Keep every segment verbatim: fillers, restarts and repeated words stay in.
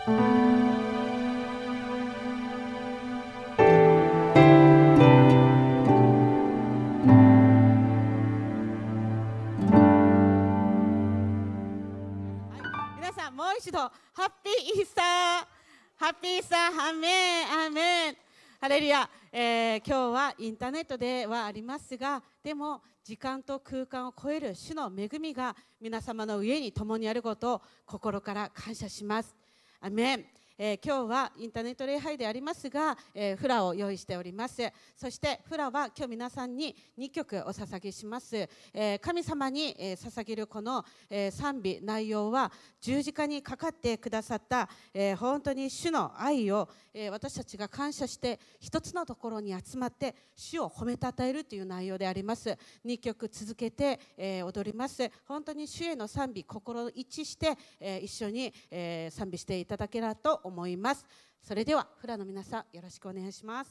皆さんもう一度ハッピーイースター、ハッピーイースター、アーメン、アーメン、ハレルヤ。えー、今日はインターネットではありますが、でも時間と空間を超える主の恵みが皆様の上に共にあることを心から感謝します。アーメン。えー、今日はインターネット礼拝でありますが、えー、フラを用意しております。そしてフラは今日皆さんににきょくお捧げします。えー、神様に、えー、捧げるこの、えー、賛美内容は十字架にかかってくださった、えー、本当に主の愛を、えー、私たちが感謝して一つのところに集まって主を褒めたたえるという内容であります。にきょく続けて、えー、踊ります。本当に主への賛美、心一致して、えー、一緒に、えー、賛美していただければと思います。それではフラの皆さん、よろしくお願いします。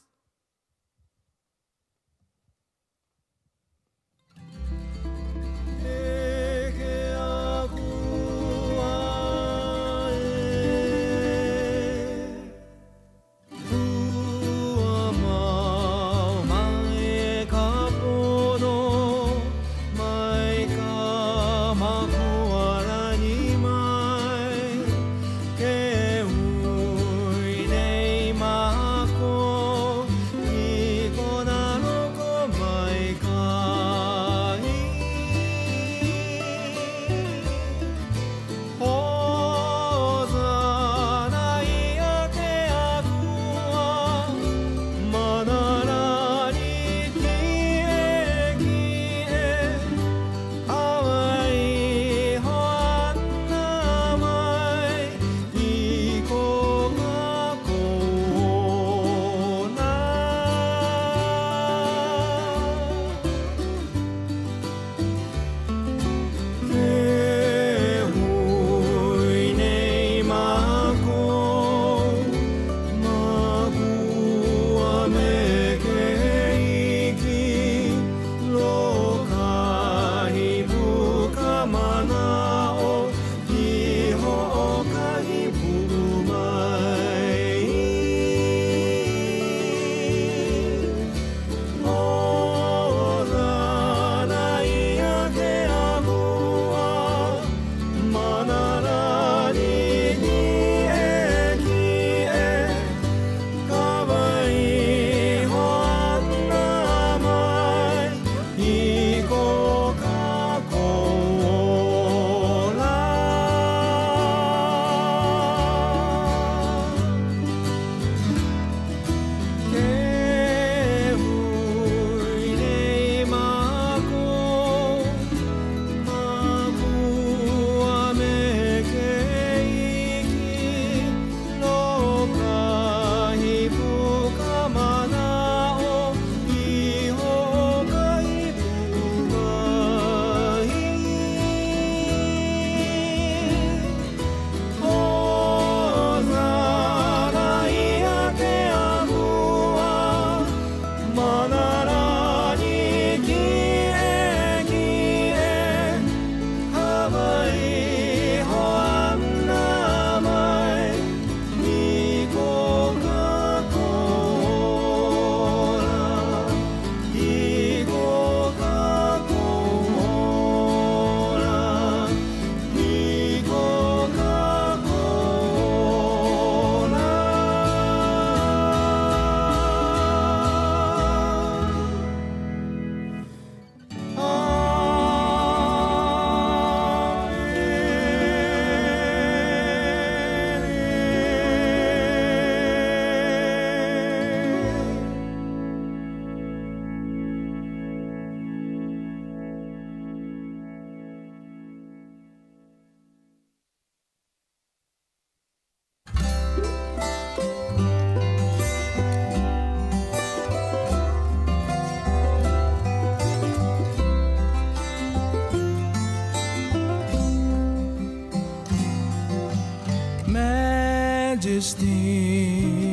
Majesty,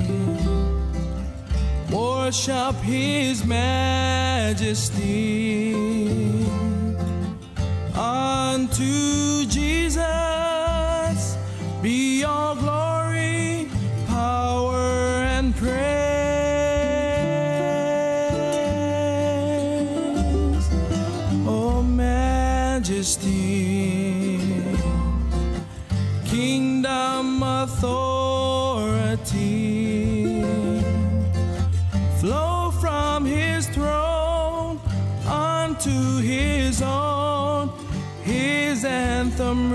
worship His Majesty. Unto Jesus be all glory authority flow from his throne unto his own. His anthem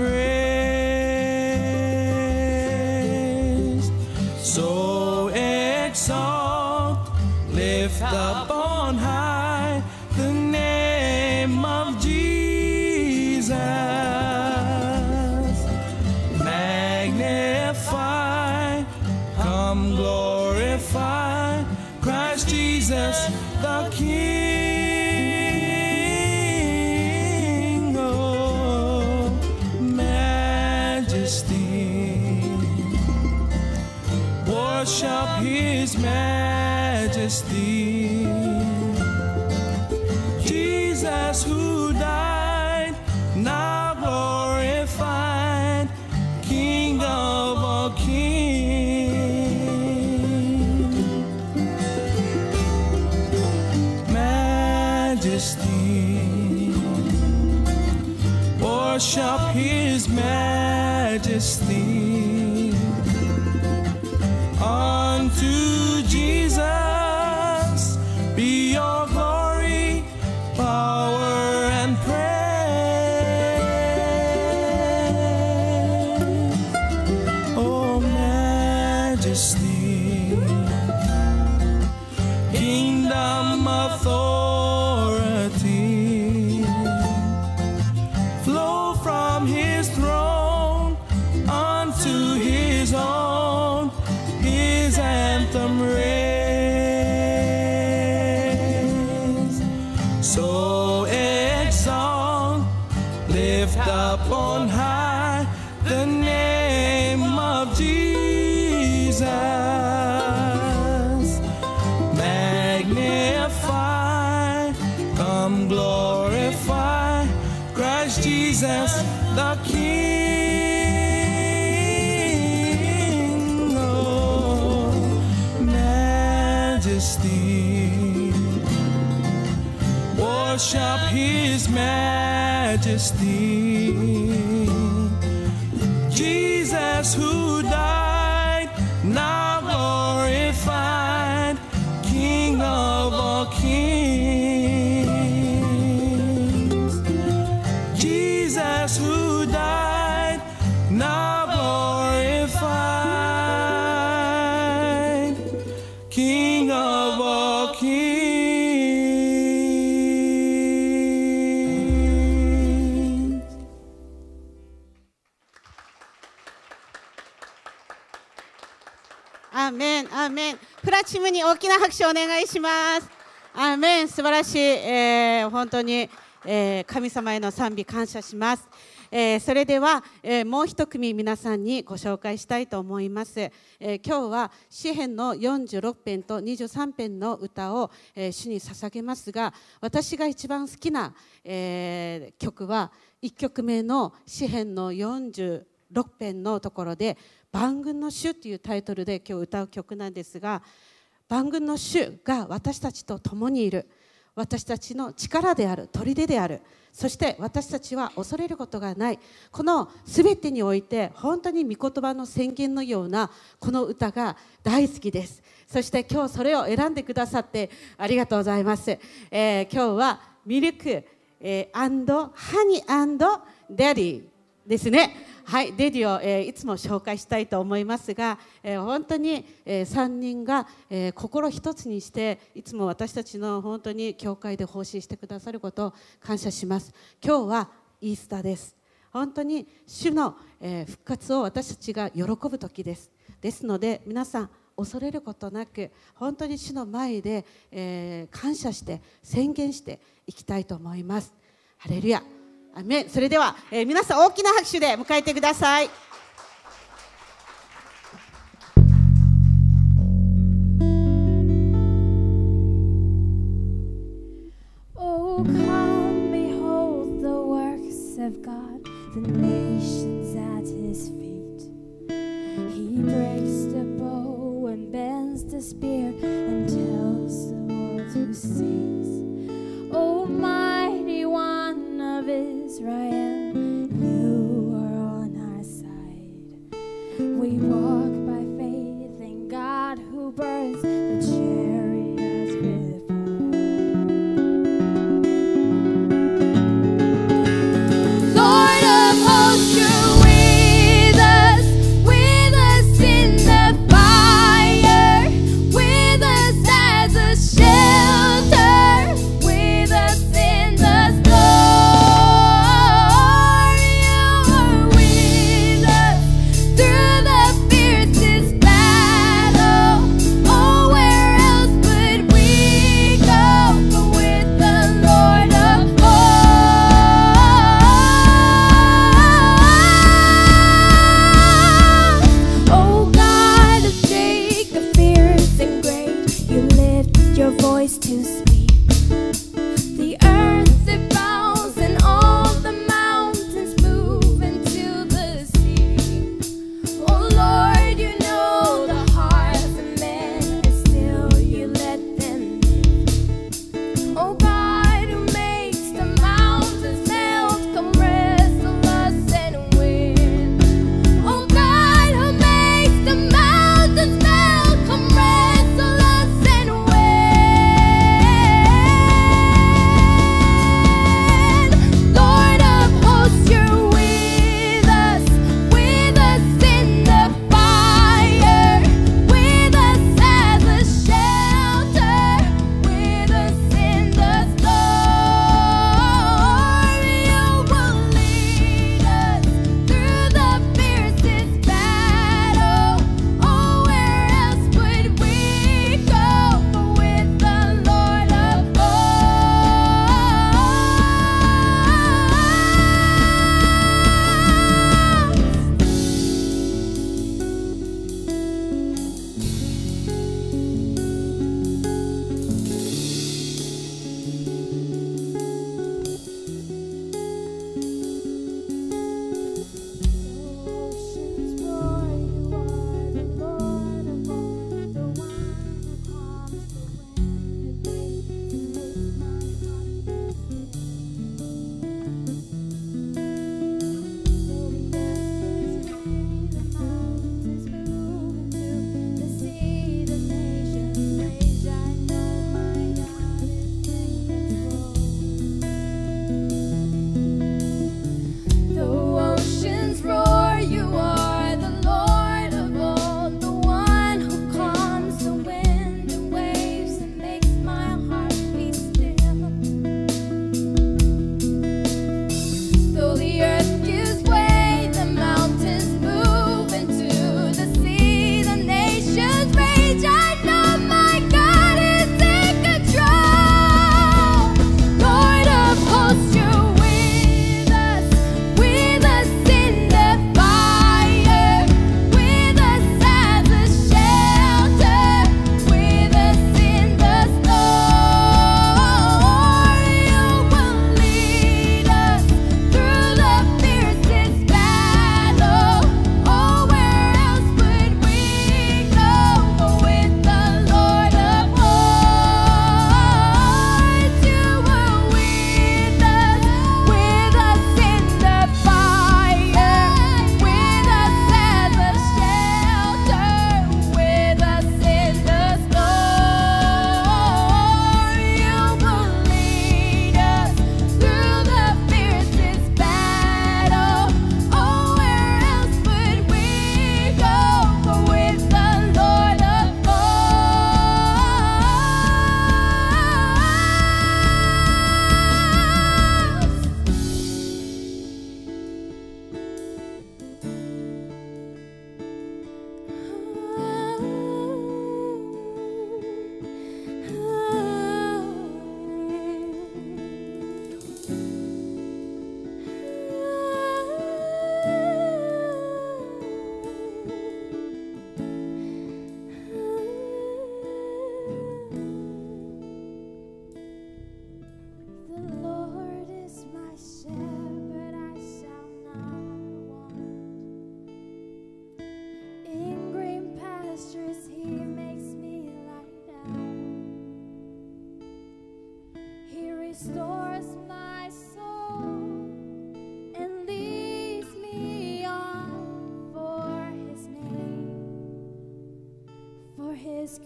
raised. So exalt, lift up on high the name of Jesus. Magnify, come glorify Christ Jesus the King of majesty. Worship his majesty. Jesus who died, now glorified, King of all kings. Majesty. Worship his majesty. Unto Jesus be your glory, power and praise. Oh majesty, kingdom authority flow from his throne unto his own. His anthem raised. So exalt, lift up on high the name of Jesus. Magnify, come glorify Christ Jesus the King of majesty. Worship his majesty. Jesus who died, now glorified, King of all kings. Jesus who died, now glorified, King of all kings. アーメン、アーメン。プラチムに大きな拍手をお願いします。アーメン、素晴らしい、えー、本当に、えー、神様への賛美感謝します。えー、それでは、えー、もう一組皆さんにご紹介したいと思います。えー、今日は詩編のよんじゅうろく編とにじゅうさん編の歌を、えー、主に捧げますが、私が一番好きな、えー、曲はいっきょくめの詩編のよんじゅうろく編のところで万軍の主というタイトルで今日歌う曲なんですが、万軍の主が私たちと共にいる、私たちの力である、砦である、そして私たちは恐れることがない、このすべてにおいて本当に御言葉の宣言のようなこの歌が大好きです。そして今日それを選んでくださってありがとうございます。えー、今日はミルク、えー、ハニー&デディですね。はい、デディを、えー、いつも紹介したいと思いますが、えー、本当に、えー、さんにんが、えー、心一つにしていつも私たちの本当に教会で奉仕してくださることを感謝します。今日はイースターです。本当に主の、えー、復活を私たちが喜ぶ時です。ですので皆さん恐れることなく本当に主の前で、えー、感謝して宣言していきたいと思います。ハレルヤ。アメン。それでは、えー、皆さん大きな拍手で迎えてください。 Oh, come behold the works of God, the nations at his feet. He breaks the bow and bends the spear and tells the world who sees. Oh, mighty one of Israel, you are on our side. We walk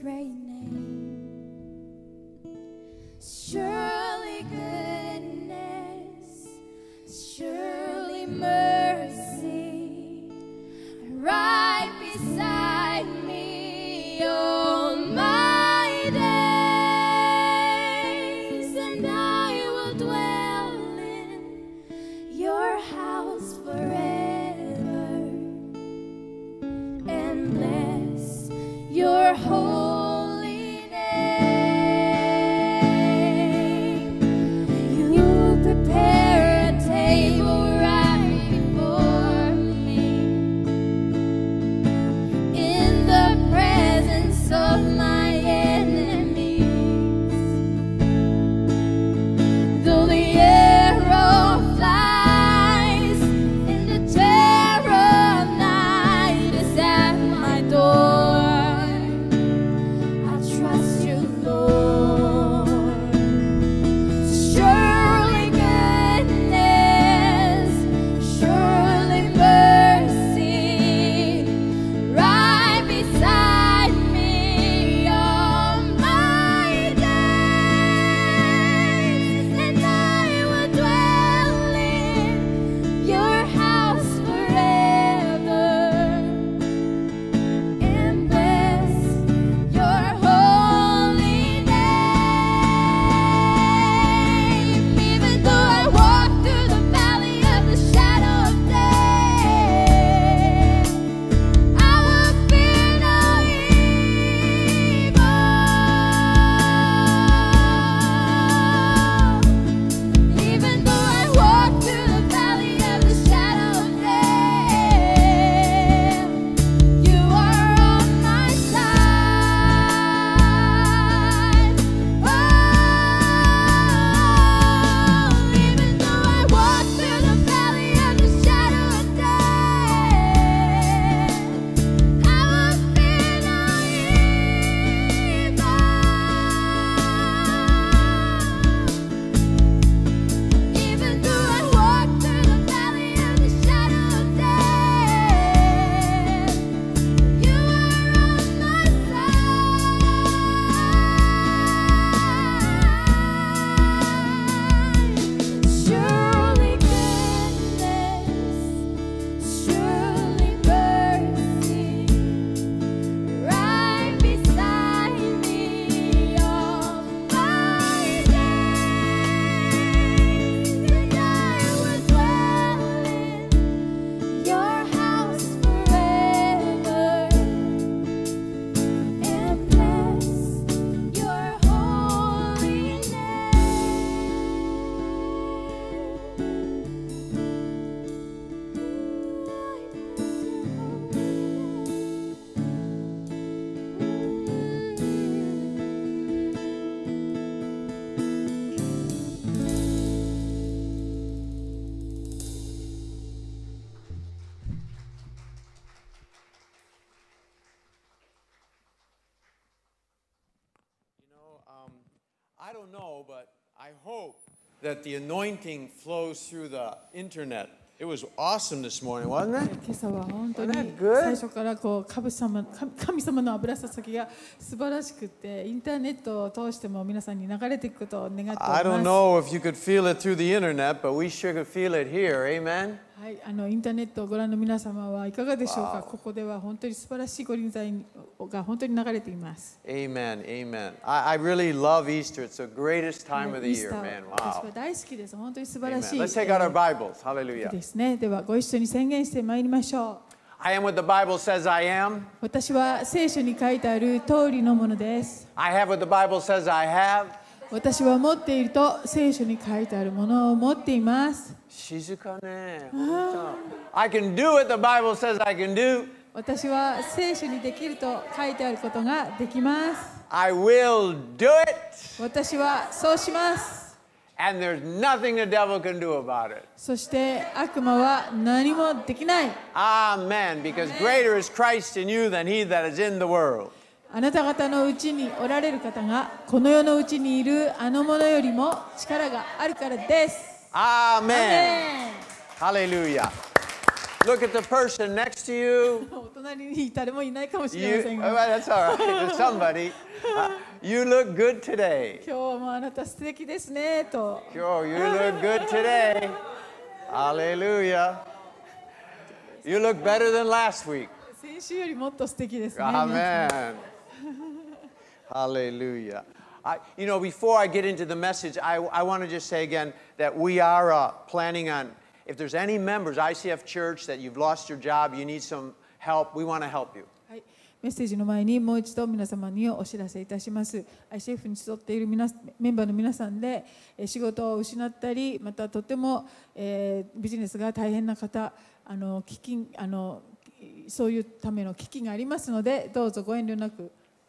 great name. Surely goodness, surely mercy, right beside me all my days, and I will dwell in your house forever and bless your holy name. You prepare a table right before me in the presence of my enemies. Though the arrow flies and the terror of night is at my door, I trust you, Lord. Surely goodness, surely mercy, right beside me all my days, and I will dwell in your house forever and bless your holy name. Even though I walk through the valley of the shadow of death, I will fear no evil. Even though I walk through the valley of the shadow of death, you are on my side. Oh, even though I walk through the valley of the shadow of death, I will fear no evil. Even though I walk through the valley of the shadow of death, you are on my side. Surely goodness, surely mercy, right beside me all my days, and I will dwell in your house forever and bless your holy You know, um, I don't know, but I hope that the anointing flows through the internet. It was awesome this morning, wasn't it? 今朝は本当に Isn't that good? 最初からこう神様神神様の油注ぎが素晴らしくて、インターネットを通しても皆さんに流れていくことを願ってお I りま don't す。 know if you could feel it through the internet, but we sure could feel it here. Amen? はい、あのインターネットをご覧の皆様はいかがでしょうか。ここでは本当に素晴らしい御臨在が本当に流れています。 Amen. Amen. I, I really love Easter. It's the greatest time of the イース year, ター man. 私 Wow. は大好きです。本当に素晴ら Amen. しい Let's take out our え Bibles. ー Hallelujah. ですね。ではご一緒に宣言してまいりましょう。 I am what the Bible says I am. 私は聖書に書いてある通りのものです。 I have what the Bible says I have. 私は持っていると聖書に書いてあるものを持っています。 Shizukane. I can do what the Bible says I can do. 私は聖書にできると書いてあることができます。 I will do it. 私はそうします。 And there's nothing the devil can do about it. そして悪魔は何もできない。 Amen. Because greater is Christ in you than he that is in the world. あなた方のうちにおられる方がこの世のうちにいるあのものよりも力があるからです。 Amen. Amen. Hallelujah. Look at the person next to you. お隣に誰もいないかもしれ You, ません well, が、 that's all right. There's somebody. Uh, you look good today. 今日はもうあなた素敵ですねと。 Sure, you look good today. Hallelujah. You look better than last week. 先週よりもっと素敵ですね。皆さん Amen. Hallelujah. I, you know, before I get into the message, I, I want to just say again that we are uh, planning on, if there's any members, I C F Church, that you've lost your job, you need some help, we want to help you. はい、メッセージの前にもう一度皆様にお知らせいたします。アイシーエフ に集っている皆メンバーの皆さんで、えー仕事を失ったり、またとても、えービジネスが大変な方、あの基金あのそういうための基金がありますので、どうぞご遠慮なく。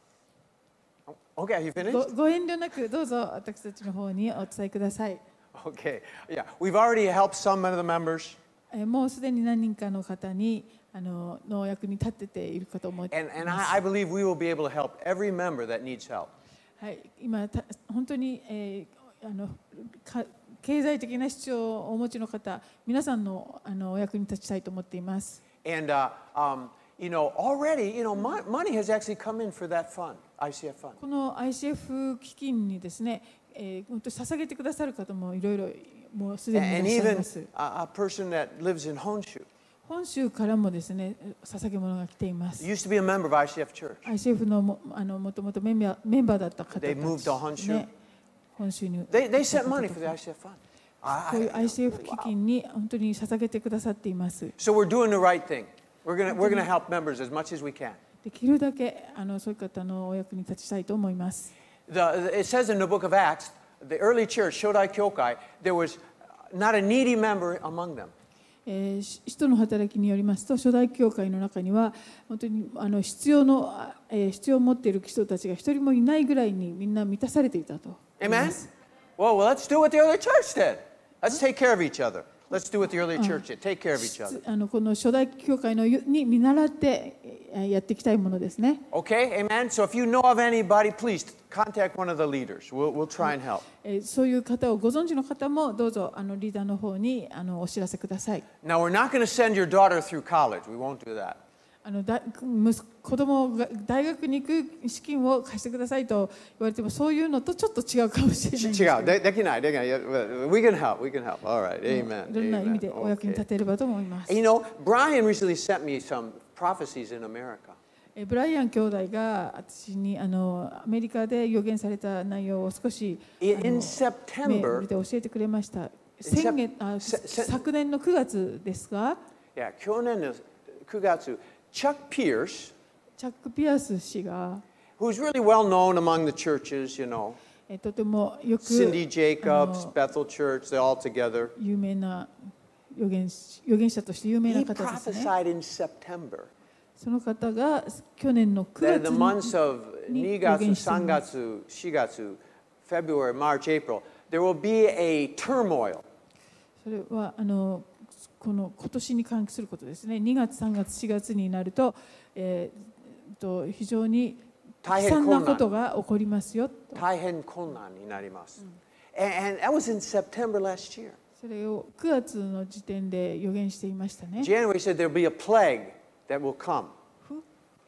Okay, you ご finished? ご遠慮なくどうぞ私たちの方にお伝えください。 Okay. Yeah, we've already helped some of the members, えーもうすでに何人かの方にあののお役に立てているかと思い and, and ま I, す。 I believe we will be able to help every member that needs help. はい、今た本当に、えーあのか経済的な必要をお持ちの方、皆さんのあのお役に立ちたいと思っています。 And, uh, um, you know, already, you know, mon- money has actually come in for that fund, I C F fund. この アイシーエフ 基金にですね、えー、本当に捧げてくださる方もいろいろもうすでにいら And っしゃい even ます。 a, a person that lives in Honshu 本州からもですね、捧げ物が来ています。 used to be a member of I C F Church. アイシーエフ のもあのもともとメンバーメンバーだった方たち、 They moved to Honshu. ね、本州に They, they sent money for the I C F fund. こういう I, アイシーエフ 基金に本当に捧げてくださっています。 so we're doing the right thing. We're going we're gonna help members as much as we can. できるだけあのそういう方のお役に立ちたいと思います。 The, it says in the book of Acts, the early church, Shodai Kyokai, there was not a needy member among them. えー、し使徒の働きによりますと、初代教会の中には本当にあの必要の、あえー必要を持っている人たちが一人もいないぐらいにみんな満たされていたと思いま Amen? す。 Well, well, let's do what the early church did. Let's take care of each other. Let's do what the early church did. Take care of each other. あのこの初代教会のに見習ってえーやっていきたいものですね。 Okay? Amen? So if you know of anybody, please contact one of the leaders. We'll, we'll try and help. えーそういう方をご存知の方もどうぞあのリーダーの方にあのお知らせください。 Now, we're not going to send your daughter through college. We won't do that. あのだ息子子供が大学に行く資金を貸してくださいと言われても、そういうのとちょっと違うかもしれないんですけど、 違う。で、できない。できない。We can help. We can help. All right. い Amen. ろんな意味 Amen. でお役に立 Okay. てればと思います。 You know, Brian recently sent me some prophecies in America. えブライアン兄弟が私にあのアメリカで予言された内容を少しあ In, の in メー September, ルで教えてくれました。先月あせせ昨年のくがつですが、 yeah, 去年のくがつ、Chuck Pierce, チャック・ピアス氏が who's really well known among the churches, you know, えとてもよく Cindy あ Jacobs, の Bethel Church, they're all together. 有名な預言し預言者として有名 He な方ですね。 prophesied in September その方が去年のく that が in つ the months of にに予がつ、 言していさんがます。 つ、しがつ、February, March, April, there will be a turmoil. それはあのこの今年に関することですね。にがつ、さんがつ、しがつになると、えー、と非常に悲惨なことが起こりますよと。 大変困難になります。And, and that was in September last year. それをくがつの時点で予言していましたね。 January said there'll be a plague that will come. Who?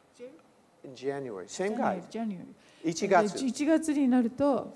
In January. Same guy. January いちがつ。 いちがつになると、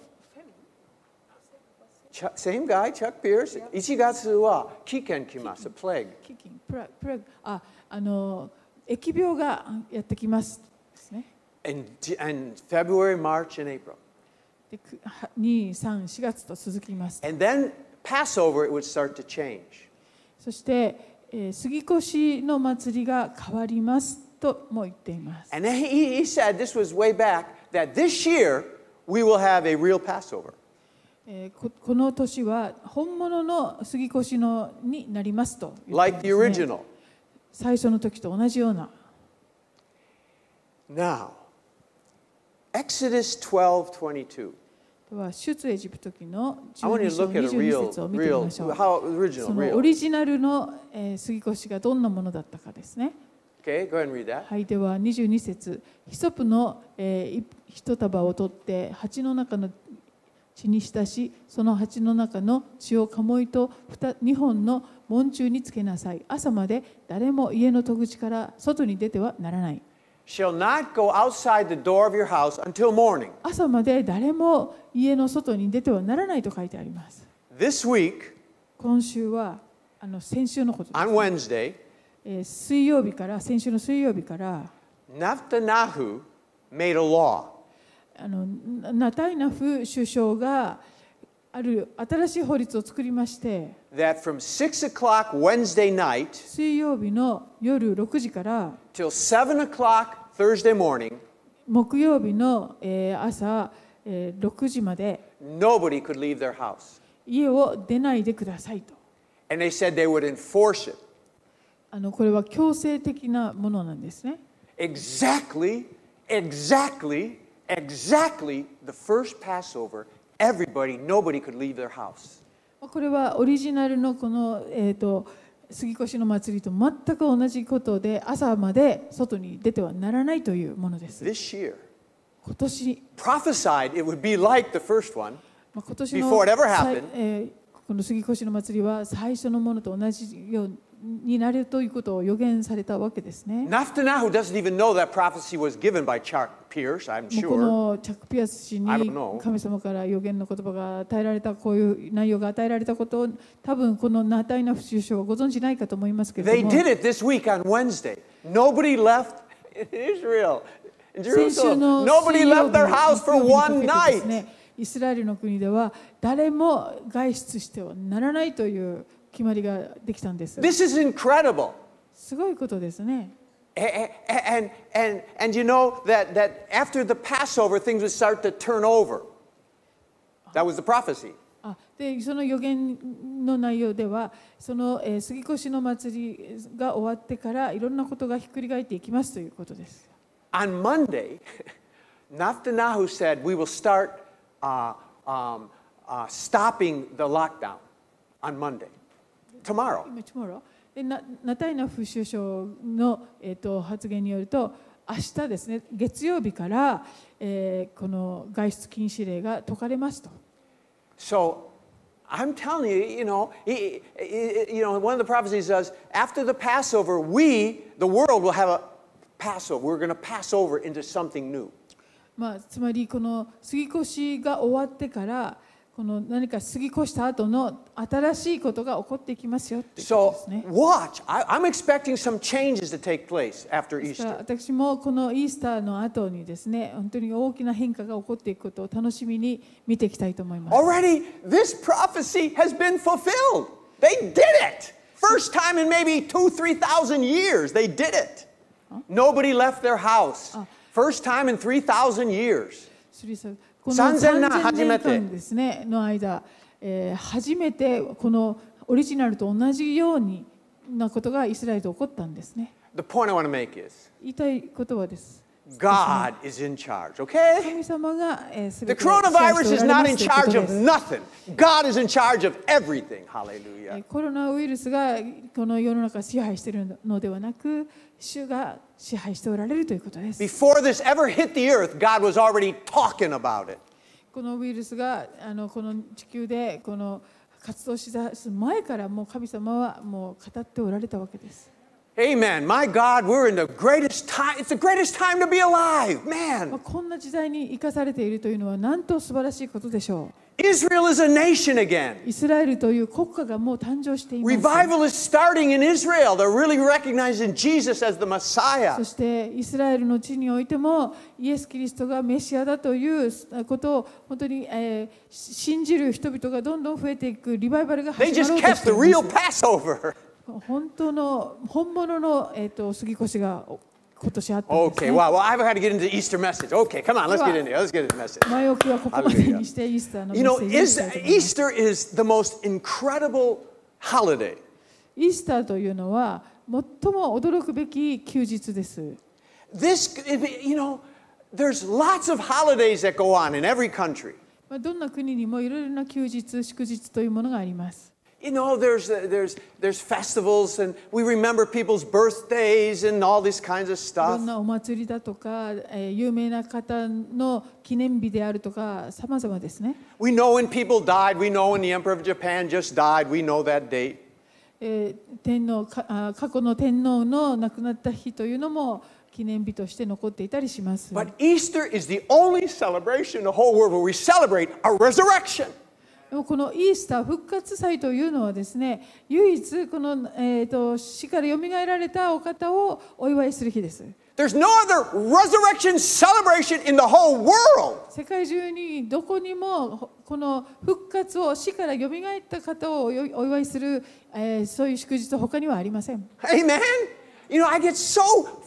Chuck- Same guy, Chuck Pierce. いちがつは危険来ます。plague. キキンプラプラああの疫病がやってきますですね。 And, and February, March, and April. でくはに、さん、しがつと続きます。 And then Passover, it would start to change. そして、えー杉越の祭りが変わりますとも言っています。 And then he, he said, this was way back, that this year we will have a real Passover. えーここの年は本物の杉越のになりますと言っていますね。 Like the original. 最初の時と同じような。 Now, Exodus twelve twenty-two. では出エジプト記の I want you じゅ to うに look 章 at a にじゅうに real, 節を見てみ real, ましょう。 how original, その real. オリジナルの、えー杉越がどんなものだったかですね。 Okay, go ahead and read that. はい、ではにじゅうに節、ヒソプの、えー、い一束を取って鉢の中の血に浸し、その鉢の中の血を鴨居とにほんの門中につけなさい。朝まで誰も家の戸口から外に出てはならない。 Shall not go outside the door of your house until morning. 朝まで誰も家の外に出てはならないと書いてあります。 This week, 今週はあの先週のことです。 on Wednesday, えー水曜日から先週の水曜日から Netanyahu made a law. あのナタイナフ首相がある新しい法律を作りまして、 that from six o'clock Wednesday night 水曜日の夜ろくじから till seven o'clock Thursday morning, 木曜日のえー朝えーろくじまで nobody could leave their house. 家を出ないでくださいと。 And they said they would enforce it. あのこれは強制的なものなんですね。 Exactly, exactly, exactly the first Passover, everybody, nobody could leave their house. これはオリジナルのこの、えー、と杉越の祭りと全く同じことで、朝まで外に出てはならないというものです。 This year, 今年、 prophesied it would be like the first one. まあ、今年の Before it ever さ happened. いえーこの杉越の祭りは最初のものと同じようになるということを予言されたわけですね。 Netanyahu doesn't even know that prophecy was given by Chuck Pierce, I'm もうこ sure. のチャック・ピアス氏 I don't に know. 神様から予言の言葉が与えられた、こういう内容が与えられたことを多分このナタイナフ首相はご存じないかと思いますけれ They ども、 did it this week on Wednesday. Nobody left Israel, in 先週 Jerusalem. の Nobody 水曜 left their 日 house for 木曜日 one にかけてです night. ね、イスラエルの国では誰も外出してはならないという決まりができたんです。 This is incredible. すごいことですね。 A- a- And, and, and you know that, that after the Passover, things would start to turn over. That was the prophecy. あでその予言の内容では、その、えー、杉越の祭りが終わってからいろんなことがひっくり返っていきますということです。 On Monday, Netanyahu said we will start uh, um, uh, stopping the lockdown on Monday, tomorrow. 今 tomorrow でナナタイナフ首相の、えー、と発言によると、明日ですね、月曜日から、えーこの外出禁止令が解かれますと。 So I'm telling you, you know, he- he- you know, one of the prophecies says after the Passover, we, the world, will have a Passover. We're going to pass over into something new. まあ、つまりこの杉越が終わってからこの何か過ぎ越した後の新しいことが起こっていきますよっていうこと So ですね。 watch. I, I'm expecting some changes to take place after ですから Easter. 私もこのイースターの後にですね、本当に大きな変化が起こっていくことを楽しみに見ていきたいと思います。 Already, this prophecy has been fulfilled. They did it. First time in maybe two, three thousand years, they did it. Nobody left their house. First time in three thousand years. シュリーさん、このさんぜんねんさんぜんねんかん初めてですねの間、えー初めてこのオリジナルと同じようになことがイスラエルで起こったんですね。 The point I want to make is 言いたい言葉です。 God is in charge, okay? 神様が、えー、全 The て支配しておら coronavirus れ is ま not す in ということ charge で of す。 nothing. God is in charge of everything. え Hallelujah. ーコロナウイルスがこの世の中を支配しているのではなく、主が支配しておられるということです。 Before this ever hit the earth, God was already talking about it. このウイルスがあのこの地球でこの活動しだす前からもう神様はもう語っておられたわけです。 Amen. My God, we're in the greatest time. It's the greatest time to be alive. まあ Man, こんな時代に生かされているというのはなんと素晴らしいことでしょう。 Israel is a nation again. イスラエルという国家がもう誕生しています。 Revival is starting in Israel. They're really recognizing Jesus as the Messiah. そしてイスラエルの地においてもイエス・キリストがメシアだということを本当に、えー信じる人々がどんどん増えていくリバイバルが They 始ま just ろうと kept し the てい real ます。 Passover. 本当の本物の、えー、と杉越が今年あったんです Okay, ね。 wow. Well, I've got to get into Easter message. Okay, come on, let's get into it. Let's get into the message. 前置きはここまでにしてイースターのメ You ッ know, セージに is, したいと思います。 Easter is the most incredible holiday. イースターというのは最も驚くべき休日です。 This, you know, there's lots of holidays that go on in every country. まあどんな国にもいろいろな休日、祝日というものがあります。 You know, there's, there's, there's festivals and we remember people's birthdays and all these kinds of いろ stuff. んなお祭りだとか、えー有名な方の記念日であるとか、さまざまですね。 We know when people died. We know when the Emperor of Japan just died. We know that date. えー天皇かあ過去の天皇の亡くなった日というのも記念日として残っていたりします。 But Easter is the only celebration in the whole world where we celebrate a resurrection. でもこのイースター復活祭というのはですね、唯一この、えー、と死からよみがえられたお方をお祝いする日です。 There's no other resurrection celebration in the whole world. 世界中にどこにもこの復活を死からよみがえった方をお祝いする、えー、そういう祝日は他にはありません。 Amen. You know, I get so,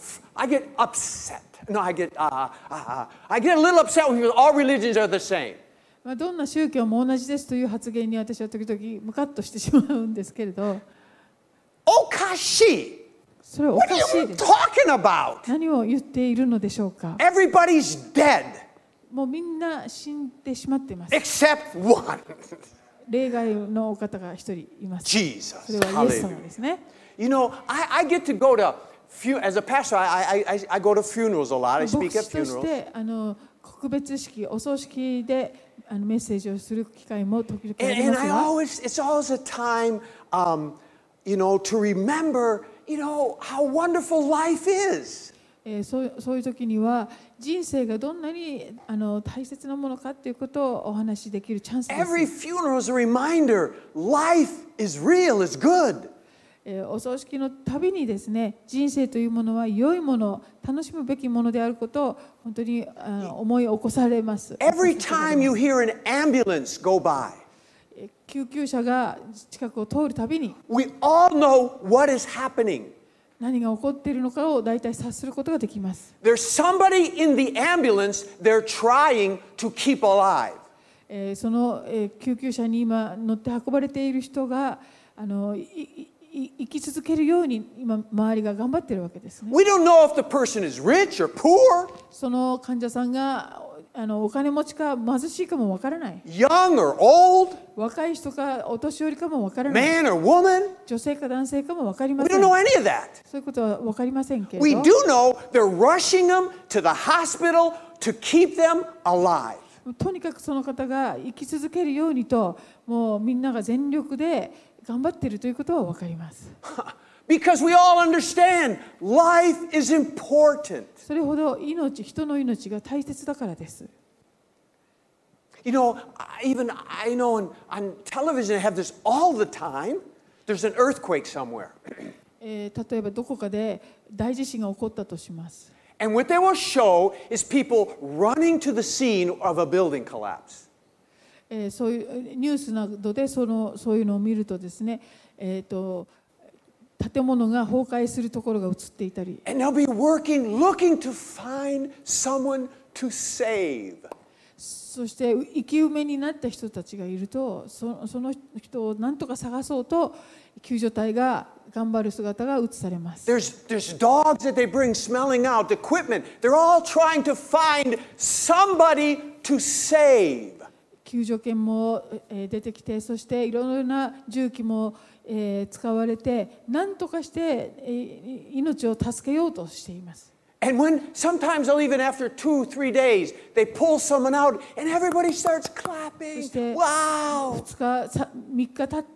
I get upset. No, I get, uh, uh, I get a little upset when people, all religions are the same. まあどんな宗教も同じですという発言に私は時々ムカッとしてしまうんですけれど、 おかしい。 それはお What か are し you いです。 talking about? 何を言っているのでしょうか。 Everybody's dead もうみんな死んでしまっています。 except one. 例外のお方が一人います。 Jesus. それはイエス様 Hallelujah. ですね。 You know, I, I get to go to, fu- as a pastor, I, I, I, I go to funerals a lot. I 牧 speak 師 at とし funerals. てあの告別式、お葬式であのメッセージをする機会も時々あ And, り and ます I が、 always, it's always a time, um, you know, to remember, you know, how wonderful life is. えーそうそういう時には人生がどんなにあの大切なものかということをお話しできるチャンスです。 Every funeral is a reminder life is real, is good. えーお葬式のたびにですね、人生というものは良いもの、楽しむべきものであることを本当にあの思い起こされます。 Every time you hear an ambulance go by, えー救急車が近くを通るたびに we all know what is happening. 何が起こっているのかを大体察することができます。 There's somebody in the ambulance they're trying to keep alive. えーその、えー救急車に今乗って運ばれている人があのいいい生き続けるように今周りが頑張っているわけですね。 We don't know if the person is rich or poor, その患者さんがあのお金持ちか貧しいかもわからない。 young or old, 若い人かお年寄りかもわからない。 man or woman. 女性か男性かもわかりま We せ don't ん。 know any of that. そういうことはわかりませんけれ We ど do know they're rushing them to the hospital to keep them alive. とにかくその方が生き続けるようにともうみんなが全力で頑張っているということはわかります。 Because we all understand life is important. それほど命、人の命が大切だからです。 You know, I- even I know on, on television they have this all the time. There's an earthquake somewhere. えー例えばどこかで大地震が起こったとします。 And what they will show is people running to the scene of a building collapse. えーそういうニュースなどでそのそういうのを見るとですね、えーと建物が崩壊するところが映っていたり、 And they'll be working, looking to find someone to save. そして生き埋めになった人たちがいると、そその人を何とか探そうと救助隊が頑張る姿が映されます。 There's, there's dogs that they bring smelling out, equipment. They're all trying to find somebody to save. 救助犬もえー出てきて、そしていろいろな重機もえー使われて、何とかしてえー命を助けようとしています。 And when sometimes they'll even after two, three days, they pull someone out and everybody starts clapping. そして Wow! ふつか、さみっか経って、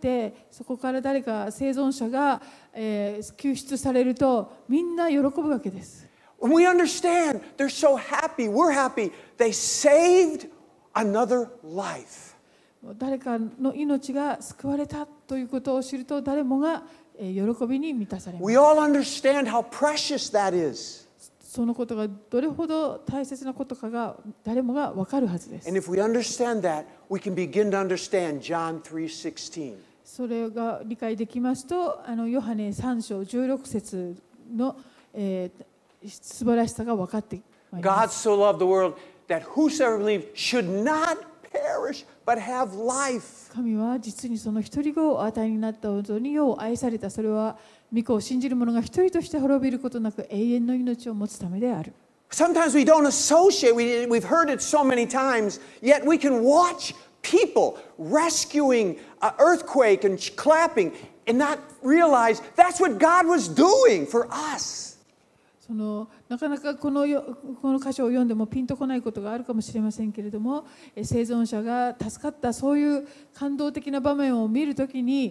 そこから誰か生存者が、えー救出されると、みんな喜ぶわけです。 When we understand, they're so happy, we're happy. They saved another life. 誰かの命が救われたということを知ると、誰もがえー喜びに満たされます。 We all understand how precious that is. そのことがどれほど大切なことかが誰もが分かるはずです。 And if we understand that, we can begin to understand John three sixteen. それが理解できますと、あのヨハネさん章じゅうろく節の、えー、素晴らしさが分かってまいりま God す。 so loved the world that whosoever believes should not perish but have life. 神は実にその一人子をお与えになったことによう愛された。それは御子を信じる者が一人として滅びることなく永遠の命を持つためである。 Sometimes we don't associate, we, we've heard it so many times, yet we can watch people rescuing an earthquake and clapping and not realize that's what God was doing for us. そのなかなかこのよこの箇所を読んでもピンとこないことがあるかもしれませんけれども、え生存者が助かったそういう感動的な場面を見るときに、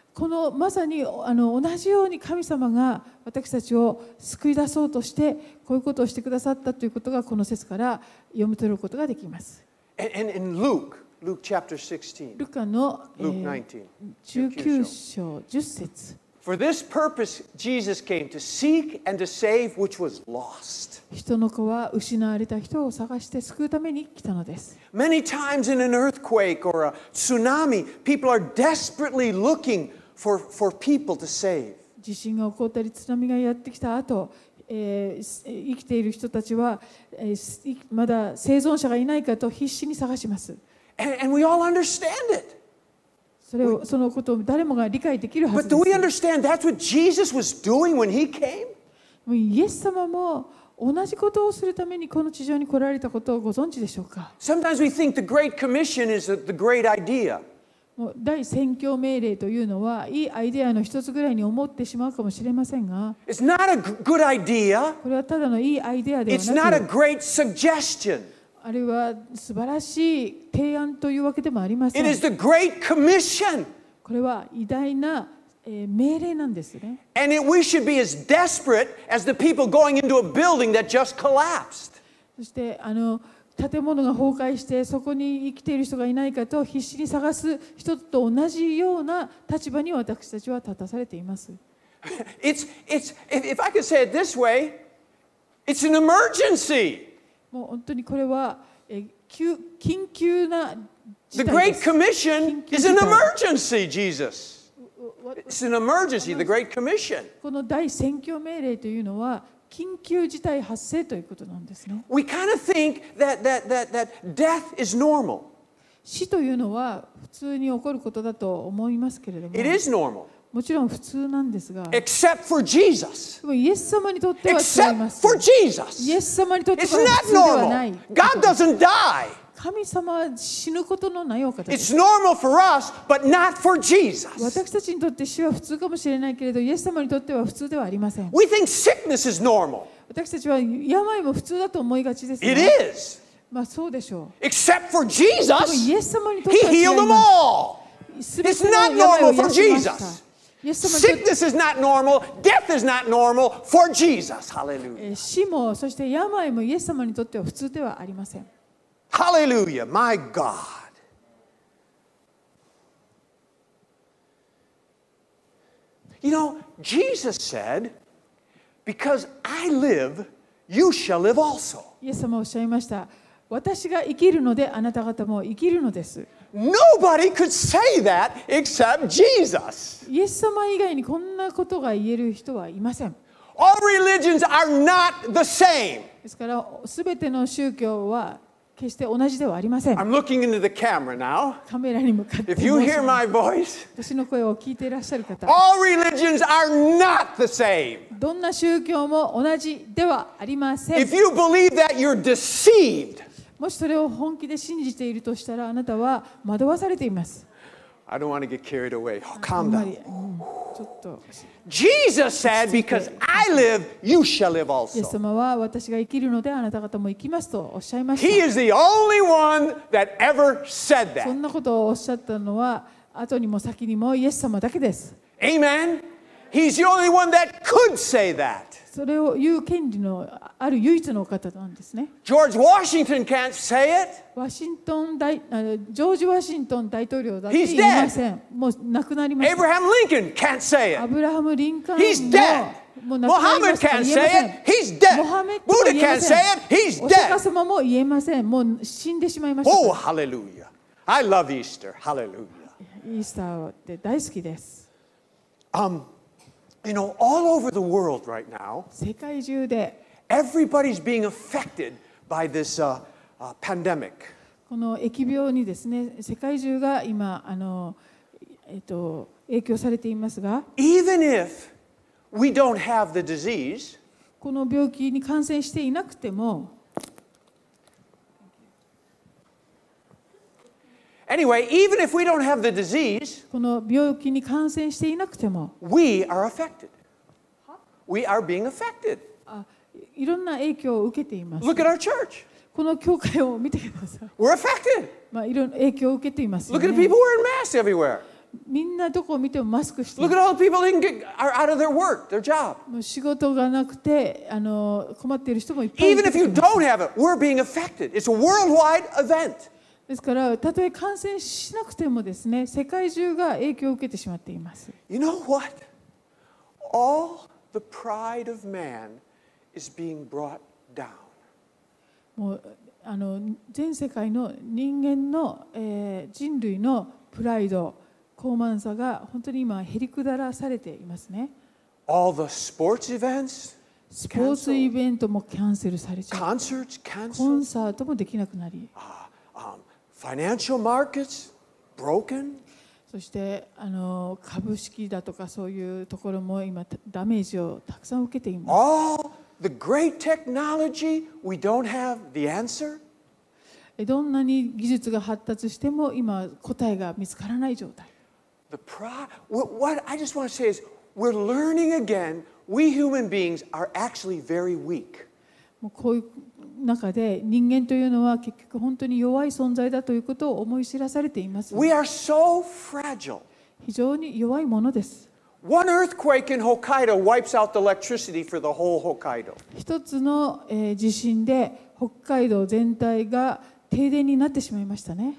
このまさにあの同じように神様が私たちを救い出そうとしてこういうことをしてくださったということがこの説から読み取ることができます。 And, and in Luke, Luke chapter sixteen, ルカの、え Luke ー、 nineteen, じゅうきゅう章じゅっ節。 For this purpose Jesus came to seek and to save which was lost. 人の子は失われた人を探して救うために来たのです。 Many times in an earthquake or a tsunami, people are desperately looking for, for people to save. 地震が起こったり津波がやってきた後、えー、生きている人たちは、えー、まだ生存者がいないかと必死に探します。 And, and we all understand it. それをそのことを誰もが理解できるは But ずで do す。 we understand that's what Jesus was doing when he came? もうイエス様も同じことをするためにこの地上に来られたことをご存知でしょうか。 Sometimes we think the Great Commission is the, the great idea. もう大宣教命令というのはいいアイデアの一つぐらいに思ってしまうかもしれませんが、 It's not a g- good idea. これはただのいいアイデアでは It's not a なく、 great suggestion. あるいは素晴らしい提案というわけでもありませ It ん。 is the Great Commission. これは偉大なえー命令なんですね。 And it, we should be as desperate as the people going into a building that just collapsed. そしてあの建物が崩壊してそこに生きている人がいないかと必死に探す人と同じような立場に私たちは立たされています。 It's, it's, if, if I could say it this way, it's an emergency. もう本当にこれは、えー急緊急な The 事態 Great です。 Commission 緊急 is 事 an 態 emergency, Jesus. It's an emergency, the Great Commission. この大宣教命令というのは緊急事態発生ということなんですね。 We kind of think that, that, that, that death is normal. 死というのは普通に起こることだと思いますけれども、 It is normal, もちろん普通なんですが、で except for Jesus. もイエス様にとっては違いま Except す。 for Jesus. イエス様にとっては It's 普 not 通ではない。 normal. God doesn't die. 神様は死ぬことのないお方で It's す。 normal for us, but not for Jesus. 私たちにとって死は普通かもしれないけれど、イエス様にとっては普通ではありません。 We think sickness is normal. 私たちは病も普通だと思いがちですが、 It is. まあそうでしょ Except for う。でも Jesus, イエス様にとって He は違い healed them ま all. す。すべ It's ての not 病を normal for 癒しました。 Jesus. イエス様にとって Sickness is not normal. Death is not normal for Jesus. Hallelujah. えー死もそして病もイエス様にとっては普通ではありません。 Hallelujah. My God. You know, Jesus said, because I live, you shall live also. イエス様はおっしゃいました。私が生きるのであなた方も生きるのです。 Nobody could say that except Jesus. イエス様以外にこんなことが言える人はいません。 All religions are not the same. ですからすべての宗教は決して同じではありません。 I'm looking into the camera now. カメラに向かって If you 申し hear ます my voice, 私の声を聞いていらっしゃる方、 all religions are not the same. どんな宗教も同じではありません。 If you believe that, you're deceived. もしそれを本気で信じているとしたらあなたは惑わされています。 I don't want to get carried away. Oh, あ calm んま down. り、うんちょっと Jesus said, because I live, you shall live イエス also. 様は私が生きるのであなた方も生きますとおっしゃいまし He た。 is the only one that ever said そ that. んなことをおっしゃったのは後にも先にもイエス様だけです。 Amen? He's the only one that could say that. それを言う権利のある唯一の方なんですね。 George Washington can't say it. ワシントン大あジョージ・ワシントン大統領だって He's 言いません。もう亡くなりました。 Abraham Lincoln can't say ア it. ブラハム・リンカーン He's dead. ももう亡くなりま Muhammad した。 can't 言えま say せん it. He's dead. モハメッドも Buddha 言えま can't せ say ん it. He's お釈迦 dead. 様も言えません。もう死んでしまいました。 Oh, hallelujah. I love Easter. Hallelujah. イースターって大好きです。 Um, you know, all over the world right now, 世界中で everybody's being affected by this uh, uh, pandemic. この疫病にですね、世界中が今あの、えっと、影響されていますが、 Even if we don't have the disease, この病気に感染していなくても、 anyway, even if we don't have the disease, この病気に感染していなくても、 we are affected. We are being affected. あいろんな影響を受けています。 Look at our church. この教会を見てください。 We're affected. まあ、いろんな影響を受けていますよ Look at the ね people wearing masks everywhere. みんなどこを見てもマスクしてい Look る at all the people that can get, are out of their work, their job. もう仕事がなくてあの困っている人もいっぱいい Even る if you don't have it, we're being affected. It's a worldwide event. ですからたとえ感染しなくてもですね世界中が影響を受けてしまっています。 You know what? All the pride of man is being brought down. もうあの全世界の人間の、えー、人類のプライド高慢さが本当に今へりくだらされていますね。 All the sports events, スポーツイベントもキャンセルされちゃう。 concerts コ canceled, ンサートもできなくなり、 um, financial markets broken. そしてあの株式だとかそういうところも今ダメージをたくさん受けています。 All the great technology, we don't have the answer. どんなに技術が発達しても今答えが見つからない状態。 The pride, what, what I just want to say is, we're learning again, we human beings are actually very weak. もうこういう中で人間というのは結局本当に弱い存在だということを思い知らされています。 We are so fragile. 非常に弱いものです。 One earthquake in Hokkaido wipes out the electricity for the whole Hokkaido. 一つの、えー地震で北海道全体が停電になってしまいましたね。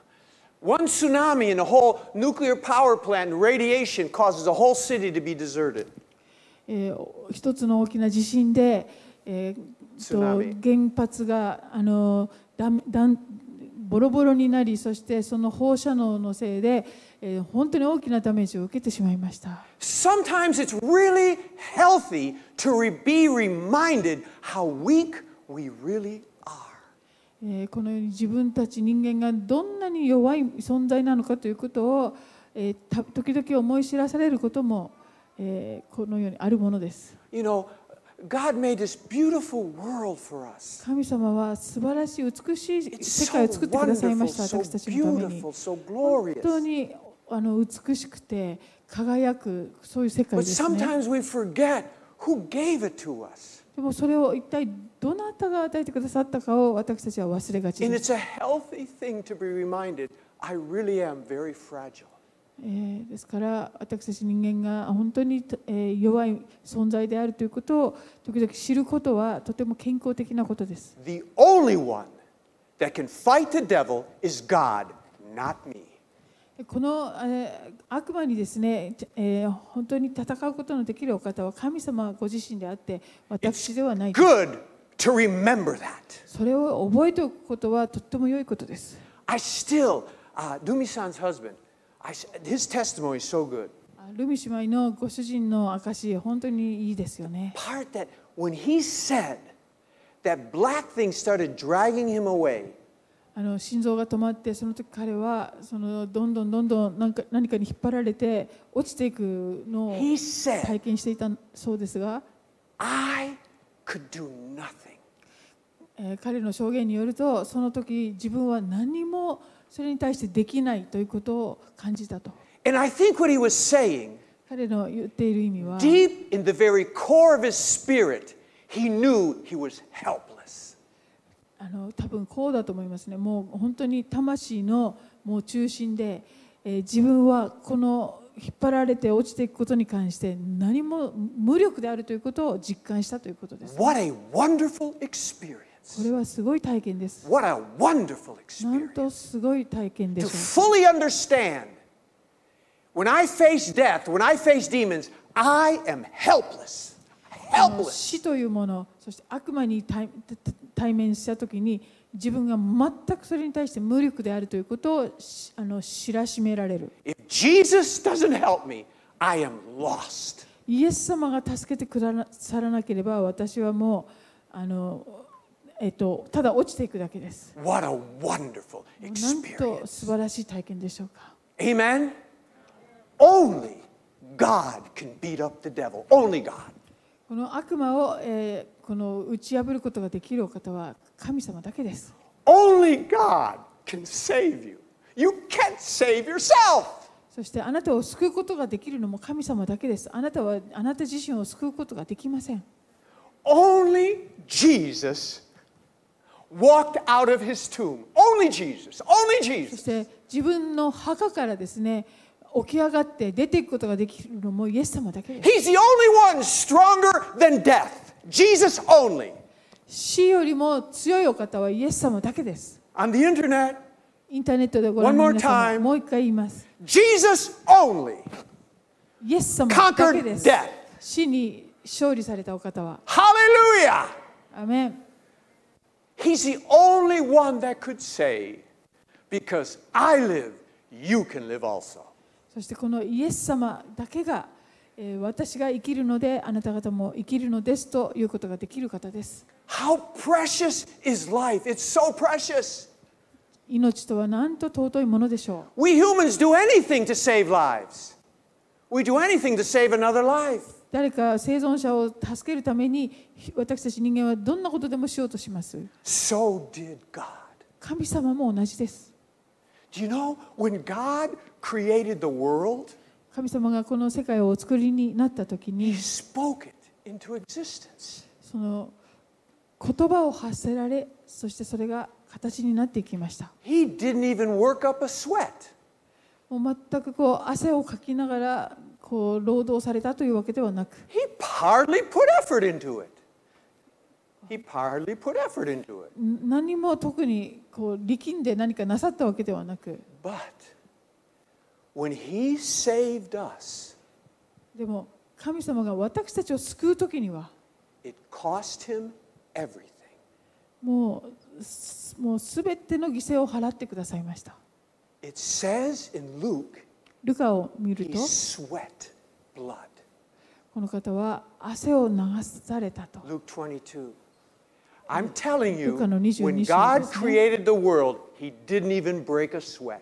One tsunami in a whole nuclear power plant and radiation causes a whole city to be deserted. えー一つの大きな地震で、えーと津波原発があのだんだんボロボロになり、そしてその放射能のせいで、えー本当に大きなダメージを受けてしまいました。 Sometimes it's really healthy to re- be reminded how weak we really are. えーこのように自分たち人間がどんなに弱い存在なのかということを、えーた時々思い知らされることも、えーこのようにあるものです。 You know, God made this beautiful world for us. 神様は素晴らしい美しい It's 世 so 界を作ってくださいま wonderful, した。 so 私たちのために beautiful, so 本当 glorious. にあの美しくて輝くそういう世界 But ですね。 sometimes we forget who gave it to us. でもそれを一体どなたが与えてくださったかを私たちは忘れがち And です。 it's a healthy thing to be reminded, I really am very fragile. えーですから私たち人間が本当に、えー弱い存在であるということを時々知ることはとても健康的なことです。 The only one that can fight the devil is God, not me. この、えー悪魔にですね、えー本当に戦うことのできるお方は神様ご自身であって私ではない。 Good to remember that. それを覚えておくことはとっても良いことです。 I still, uh, Dumi-san's husband, I, his testimony is so good. ルミ姉妹のご主人の証本当にいいですよね。 Part that when he said that black things started dragging him away, あの心臓が止まってその時彼はそのどんどんどんどん何か何かに引っ張られて落ちていくのを he said, 体験していたそうですが、 I could do nothing. えー彼の証言によるとその時自分は何もそれに対してできないということを感じたと。 And I think what he was saying, 彼の言っている意味は deep in the very core of his spirit, he knew he was helpless. あの多分こうだと思いますね。もう本当に魂のもう中心で、えー自分はこの引っ張られて落ちていくことに関して何も無力であるということを実感したということです。 What a wonderful こ experience. れはすごい体験です。 What a wonderful なん experience. とすごい体験で To しょ fully understand, when I face death, when I face demons, I am helpless. う。あの Helpless. 死というもの、そして悪魔に対対面したときに自分が全くそれに対して無力であるということをしあの知らしめられる。 If Jesus doesn't help me, I am lost. イエス様が助けてくださらなければ私はもうあの、えっと、ただ落ちていくだけです What a wonderful なんと experience. 素晴らしい体験でしょうか。 Amen? Only God can beat up the devil. Only God. この悪魔を、えーこの打ち破ることができるお方は神様だけです。 Only God can save you. You can't save yourself. そしてあなたを救うことができるのも神様だけです。あなたはあなた自身を救うことができません。 Only Jesus walked out of his tomb. Only Jesus. Only そし Jesus. て自分の墓からですね、 起き上がって出ていくことができるのもイエス様だけです。 He's the only one stronger than death. Jesus only. 死よりも強いお方はイエス様だけです。 On the internet, インターネットでご覧の皆 One more time. 様、もう一回言います。 Jesus only イエス様だけ conquered です。 death. 死に勝利されたお方は。 Hallelujah. アメン。 He's the only one that could say, because I live, you can live also. そしてこのイエス様だけが、えー私が生きるのであなた方も生きるのですということができる方です。 How precious is life? It's so precious. 命とはなんと尊いものでしょう。 We humans do anything to save lives. We do anything to save another life. 誰か生存者を助けるために私たち人間はどんなことでもしようとします。 So did God. 神様も同じです。 Do you know when God created the world, 神様がこの世界をお作りになった時 He に spoke it into existence. その言葉を発せられ、そしてそれが形になっていきました。 He didn't even work up a sweat. もう全くこう汗をかきながらこう労働されたというわけではなく、 He hardly put effort into it. He hardly put effort into it. 何も特にこう力んで何かなさったわけではなく、 But when He saved us, でも神様が私たちを救うときには it cost Him everything. もうもうすべての犠牲を払ってくださいました。 It says in Luke, ルカを見る He と sweat blood. この方は汗を流されたと。 Luke twenty-two. I'm telling you, ルカのにじゅうに when 章 God ですね。 created the world, He didn't even break a sweat.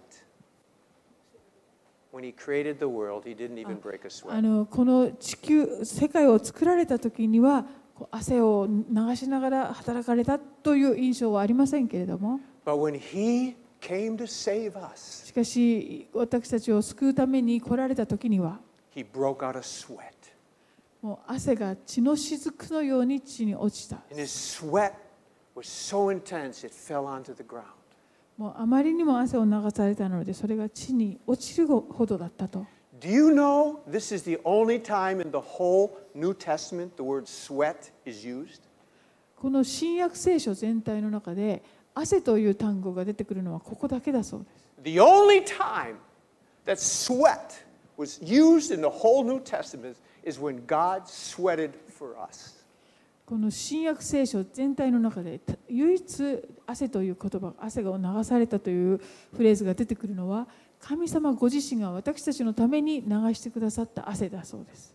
When He created the world, He didn't even break a あ sweat. のこの地球世界を作られた時にはこう汗を流しながら働かれたという印象はありませんけれども、 But when He came to save us, しかし私たちを救うために来られた時には He broke out a sweat. もう汗が血の雫のように地に落ちた。 And His sweat was so intense, it fell onto the ground. もうあまりにも汗を流されたのでそれが地に落ちるほどだったと。 Do you know this is the only time in the whole New Testament the word sweat is used? この新約聖書全体の中で汗という単語が出てくるのはここだけだそうです。 The only time that sweat was used in the whole New Testament is when God sweated for us. この新約聖書全体の中で唯一汗という言葉、汗が流されたというフレーズが出てくるのは神様ご自身が私たちのために流してくださった汗だそうです。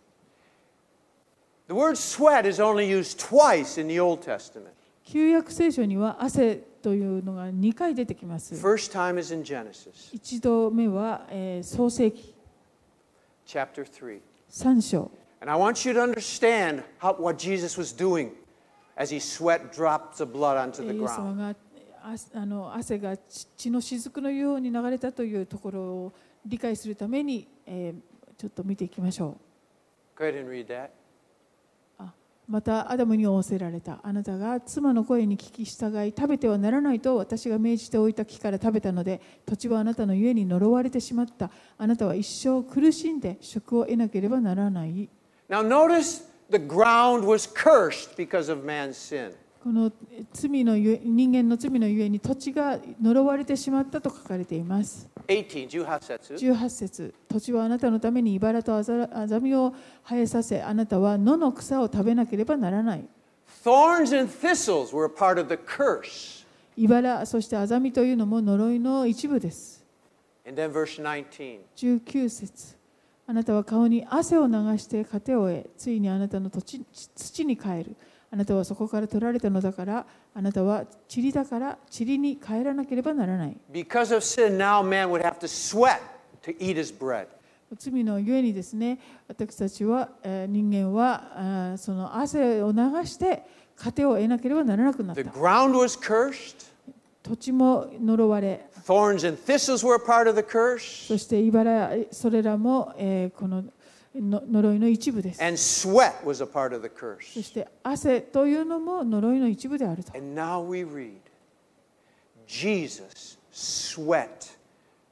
The word sweat is only used twice in the Old Testament. 旧約聖書には汗というのがにかい出てきます。 First time is in Genesis, 一度目は、えー創世記 chapter three. さん章。 And I want you to understand how, what Jesus was doing as He sweat drops of blood onto イ the エス様 ground. がああの汗が血血の雫のように流れたというところを理解するために、えーちょっと見ていきましょう。 Go ahead and read that. あまたアダムに仰せられた。あなたが妻の声に聞き従い食べてはならないと私が命じておいた木から食べたので土地はあなたの家に呪われてしまった。あなたは一生苦しんで職を得なければならない。 Now notice the ground was cursed because of man's sin. この罪のゆえ人間の罪のゆえに土地が呪われてしまったと書かれています。 eighteen, じゅうはち節。 じゅうはち節、土地はあなたのために茨とアザアザミを生えさせ、あなたは野の草を食べなければならない。 Thorns and thistles were a part of the curse. 茨、そしてアザミというのも呪いの一部です。 And then verse nineteen. じゅうきゅう節、あなたは顔に汗を流して糧を得、ついにあなたの土地土に帰る。あなたはそこから取られたのだから、あなたは塵だから塵に帰らなければならない。 Because of sin, now man would have to sweat to eat his bread. 罪のゆえにですね、私たちは、えー人間はあーその汗を流して糧を得なければならなくなっ The た。 ground was cursed. 土地も呪われ、 Thorns and thistles were a part of the curse. そして茨、それらも、えーこのの呪いの一部です。 And sweat was a part of the そ curse. して汗というのも呪いの一部であると。 And now we read, Jesus sweat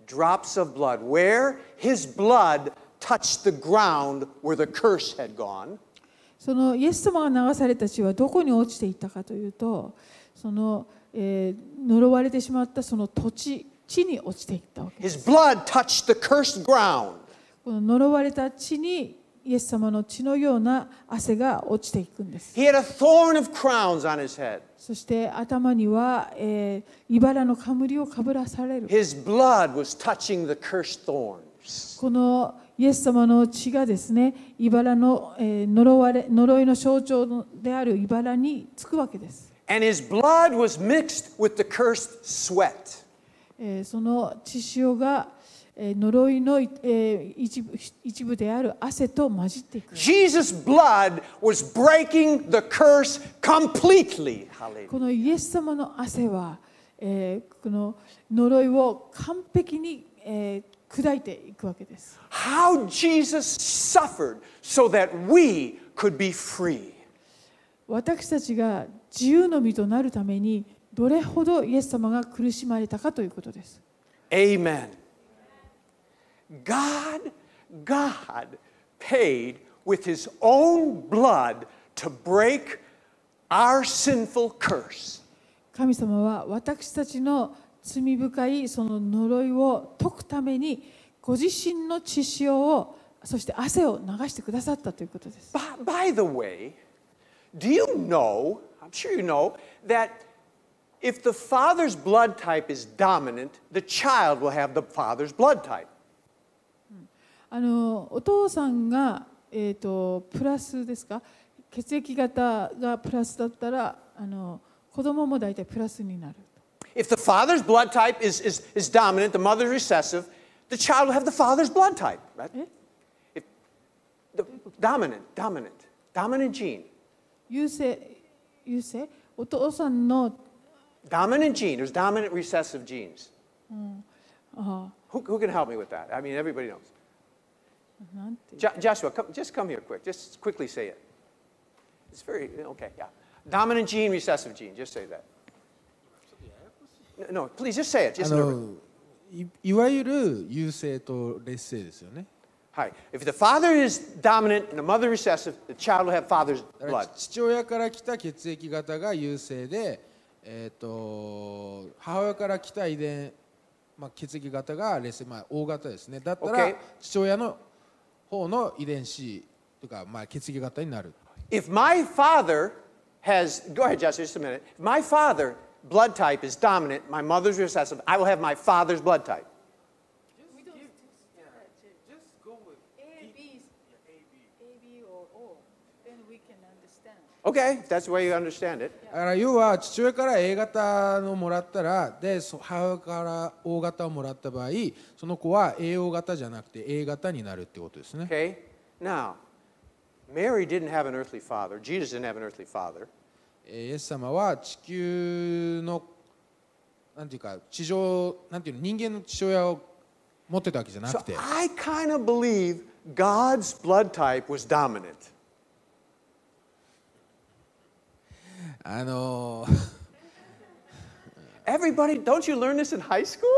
drops of blood, where his blood touched the ground where the curse had gone. そのイエス様が流された血はどこに落ちていったかというと、その、えー、呪われてしまったその土地、地に落ちていったわけです。 His blood touched the cursed ground. この呪われた地にイエス様の血のような汗が落ちていくんです。 He had a thorn of crowns on his head. そして頭には、えー、茨の冠をかぶらされる。 His blood was touching the cursed thorns. このイエス様の血がですね、茨の、えー、呪われ呪いの象徴である茨につくわけです。 And his blood was mixed with the cursed sweat. えー、その血潮が、えー、呪いの、えー、一部、一部である汗と混じっていく。 Jesus' blood was breaking the curse completely. このイエス様の汗は、えー、この呪いを完璧に、えー、砕いていくわけです。 How Jesus suffered so that we could be free. 私たちが自由の身となるためにどれほどイエス様が苦しまれたかということです。 Amen. God, God paid with his own blood to break our sinful curse. 神様は私たちの罪深いその呪いを解くためにご自身の血潮をそして汗を流してくださったということです。 By, by the way, do you know, I'm sure you know, that if the father's blood type is dominant, the child will have the father's blood type. あのお父さんが、えーと、プラスですか、血液型がプラスだったらあの子供も大体プラスになる。 If the father's blood type is, is, is dominant, the mother's recessive, the child will have the father's blood type, right? If the dominant, dominant, dominant gene. 優勢、優勢、お父さんの dominant gene, there's dominant recessive genes. うんあ Who, who can help me with that? I mean, everybody knows. なんて Jo- Joshua, come, just come here quick. Just quickly say it. It's very, okay, yeah. Dominant gene, recessive gene. Just say that. No, please just say it. あ Just never. の い, いわゆる優勢と劣勢ですよね。 Hi. If the father is dominant and the mother recessive, the child will have father's だから blood. 父親から来た血液型が優勢で、えー、と母親から来た遺伝、まあ、血液型が劣勢、まあ、O 型ですね。だったら Okay. 父親の方の遺伝子とか、まあ、血液型になる。 If my father has, go ahead, Joshua, just a minute. If my father blood type is dominant, my mother's recessive, I will have my father's blood type. Okay, that's the way you understand it. だから要は父親から A 型のもらったらでそ母親から O 型をもらった場合その子は エーオー 型じゃなくて A 型になるってことですね。 Okay? Now, Mary didn't have an earthly father. Jesus didn't have an earthly father. イエス様は地球のなんていうか地上なんていうの人間の父親を持ってたわけじゃな So くて I kind of believe God's blood type was dominant. あの Everybody, don't you learn this in high school?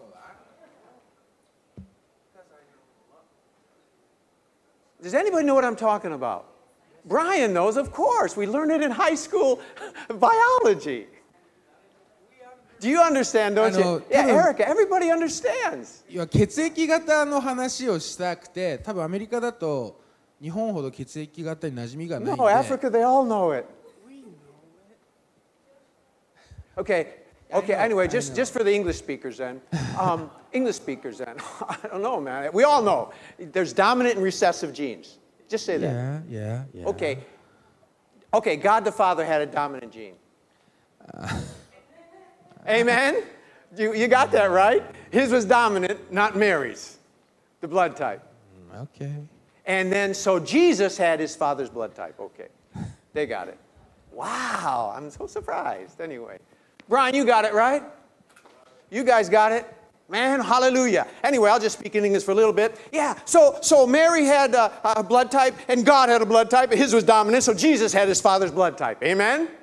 Does anybody know what I'm talking about? Brian knows, of course. We learned it in high school biology. Do you understand, don't you? know, Yeah, 多分 Erica, everybody understands. いや血液型の話をしたくて多分アメリカだと日本ほど血液型に馴染みがないん No, で Africa, they all know it. Okay, okay, I know, anyway, I just, know. just for the English speakers then. Um, English speakers then. I don't know, man. We all know. There's dominant and recessive genes. Just say that. Yeah, yeah, yeah. Okay. Okay, God the Father had a dominant gene. Amen? You, you got that right? His was dominant, not Mary's, the blood type. Okay. And then, so Jesus had his father's blood type. Okay. They got it. Wow, I'm so surprised. Anyway. Brian, you got it, right? You guys got it? Man, hallelujah. Anyway, I'll just speak in English for a little bit. Yeah, so so Mary had a, a blood type, and God had a blood type. His was dominant, so Jesus had his father's blood type. Amen?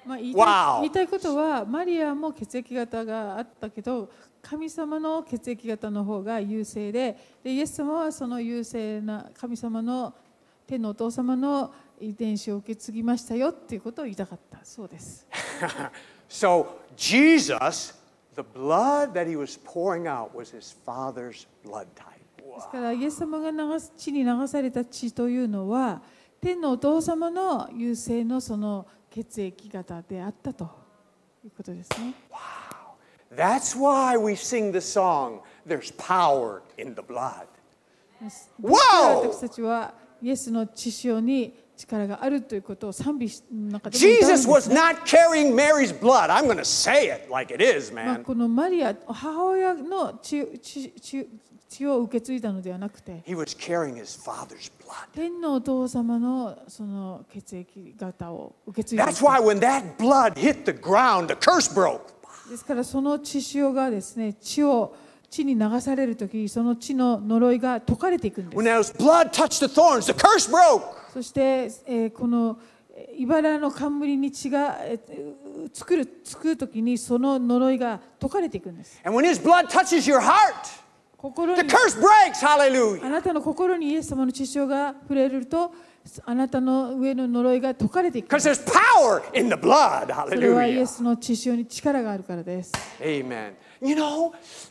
まあ、言いたい Wow. 言いたいことは、マリアも血液型があったけど、神様の血液型の方が優勢で、でイエス様はその優勢な神様の天のお父様の遺伝子を受け継ぎましたよっていうことを言いたかったそうです。 So Jesus, the blood that he was pouring out was his father's blood type. ですからイエス様が流す血に流された血というのは天のお父様の優勢のその血液型であったということですね。 Wow. That's why we sing the song, There's power in the blood. ですから私たちはイエスの血潮に力があるということを賛美の中でも歌うんです Jesus was not carrying Mary's blood. I'm going to say it like it is, まあ man. このマリア、母親の血、血、血、血を受け継いだのではなくて、 He was carrying his father's blood. 天のお父様のその血液型を受け継いだ。 That's why when that blood hit the ground, the curse broke. ですからその血潮がですね、血を地に流されるとき、その血の呪いが解かれていくんで When す。 those blood touched the thorns, the curse broke. そして、えーこの茨の冠に血がえー作る作るときにその呪いが解かれていくんです。 And when his blood touches your heart, 心 the に curse breaks. あ Hallelujah. なたの心にイエス様の血潮が触れると、あなたの上の呪いが解かれていくんで Because す。 there's power in the blood. それはイエ Hallelujah. スの血潮に力があるからです。 Amen. You know,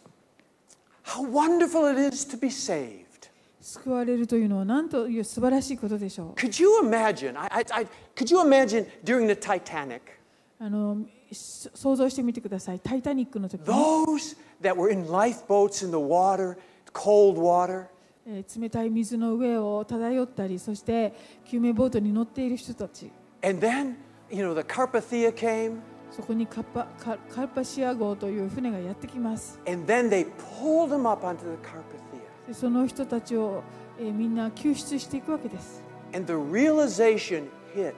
how wonderful it is to be saved. 救われるというのは何という素晴らしいことでしょう。 Could you imagine? I, I, I, could you imagine during the Titanic, あの想像してみてください。タイタニックの時に、 those that were in lifeboats in the water, cold water, えー冷たい水の上を漂ったり、そして救命ボートに乗っている人たち、 and then, you know, the Carpathia came, そこにカッパカカルパシア号という船がやってきます。 and then they pulled them up onto the Carpathia. でその人たちを、えーみんな救出していくわけです。 And the realization hit.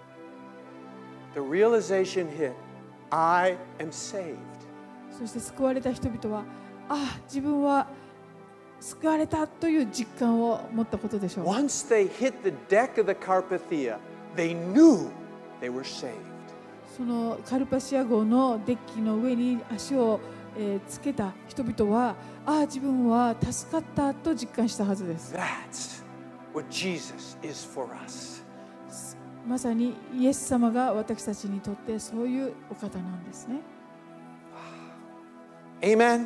The realization hit. I am saved. そして救われた人々は、ああ、自分は救われたという実感を持ったことでしょう。 Once they hit the deck of the Carpathia, they knew they were saved. そのカルパシア号のデッキの上に足を、えーつけた人々は、ああ、自分は助かったと実感したはずです。 That's what Jesus is for us. まさにイエス様が私たちにとってそういうお方なんですね。 Amen.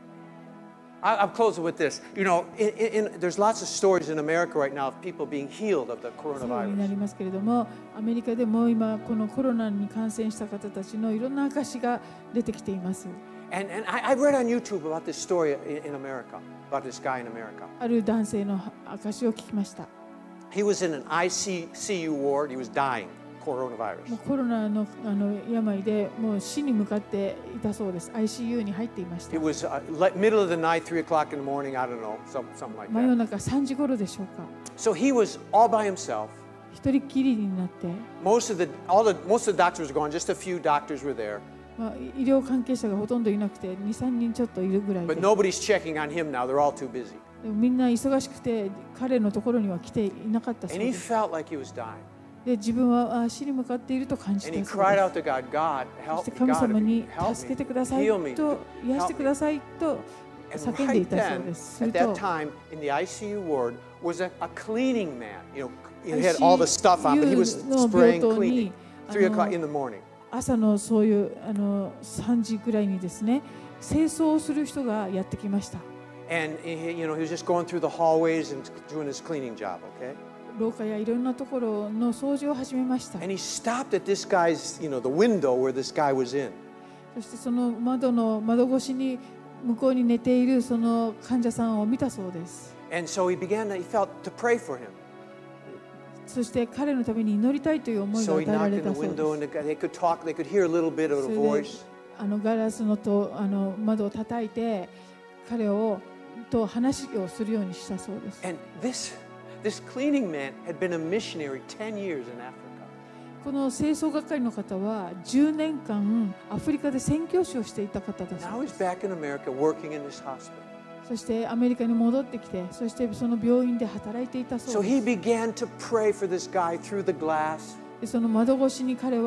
I- I'll close it with this. You know, in, in, in, there's lots of stories in America right now of people being healed of the 最後にな coronavirus. りますけれども、アメリカでも今このコロナに感染した方たちのいろんな証が出てきています。 And, and I, I read on YouTube about this story in, in America, about this guy in America. ある男性の証を聞きました。 He was in an I C U ward. He was dying, もう coronavirus. コロナの、あの病でもう死に向かっていたそうです。アイシーユー に入っていました It。was uh, le- middle of the night, three o'clock in the morning. I don't know, some, something like 真夜 that. 中さんじ頃でしょうか。 So he was all by himself. 一人っきりになって、 Most of the all the most of the doctors were gone. Just a few doctors were there, まあ、医療関係者がほとんどいなくてに、さんにんちょっといるぐらいで、 but nobody's checking on him now. They're all too busy. でもみんな忙しくて彼のところには来ていなかったそう And he です。 felt like he was dying. で自分はあ死に向かっていると感じ And he たそう cried で out す。 to God, God, そ help して me, 神 God, 様 if に you help 助けて me, ください heal me, と癒して help くだ me. さいと And 叫んでい right たそう then, です。す at る that と time, in the I C U ward was a, a cleaning man. You know, he had all the stuff on, but he was の spraying 病棟 cleaning. に Three あ o'clock の in the morning. 朝のそういうあのさんじぐらいにですね、清掃をする人がやってきました。 And he, you know, he was just going through the hallways and doing his cleaning job, okay? 廊下やいろんなところの掃除を始めました。 And he stopped at this guy's, you know, the window where this guy was in. そしてその窓の窓越しに向こうに寝ているその患者さんを見たそうです。 And so he began to, he felt to pray for him. そして彼のために祈りたいという思いが So 与 he えら knocked れ in た the そう window です。 and they could talk, they could hear a little bit of そ a れで voice. あのガラスのとあの窓を叩いて彼をと話をするようにしたそうです。 And this, this cleaning man had been a missionary ten years in Africa. この清掃係の方はじゅうねんかんアフリカで宣教師をしていた方だそ Now う he's です。 back in America working in this hospital. そしてアメリカに戻ってきて、そしてその病院で働いていたそ So うで he す。 began to pray for this guy through the glass. でその窓越しに彼は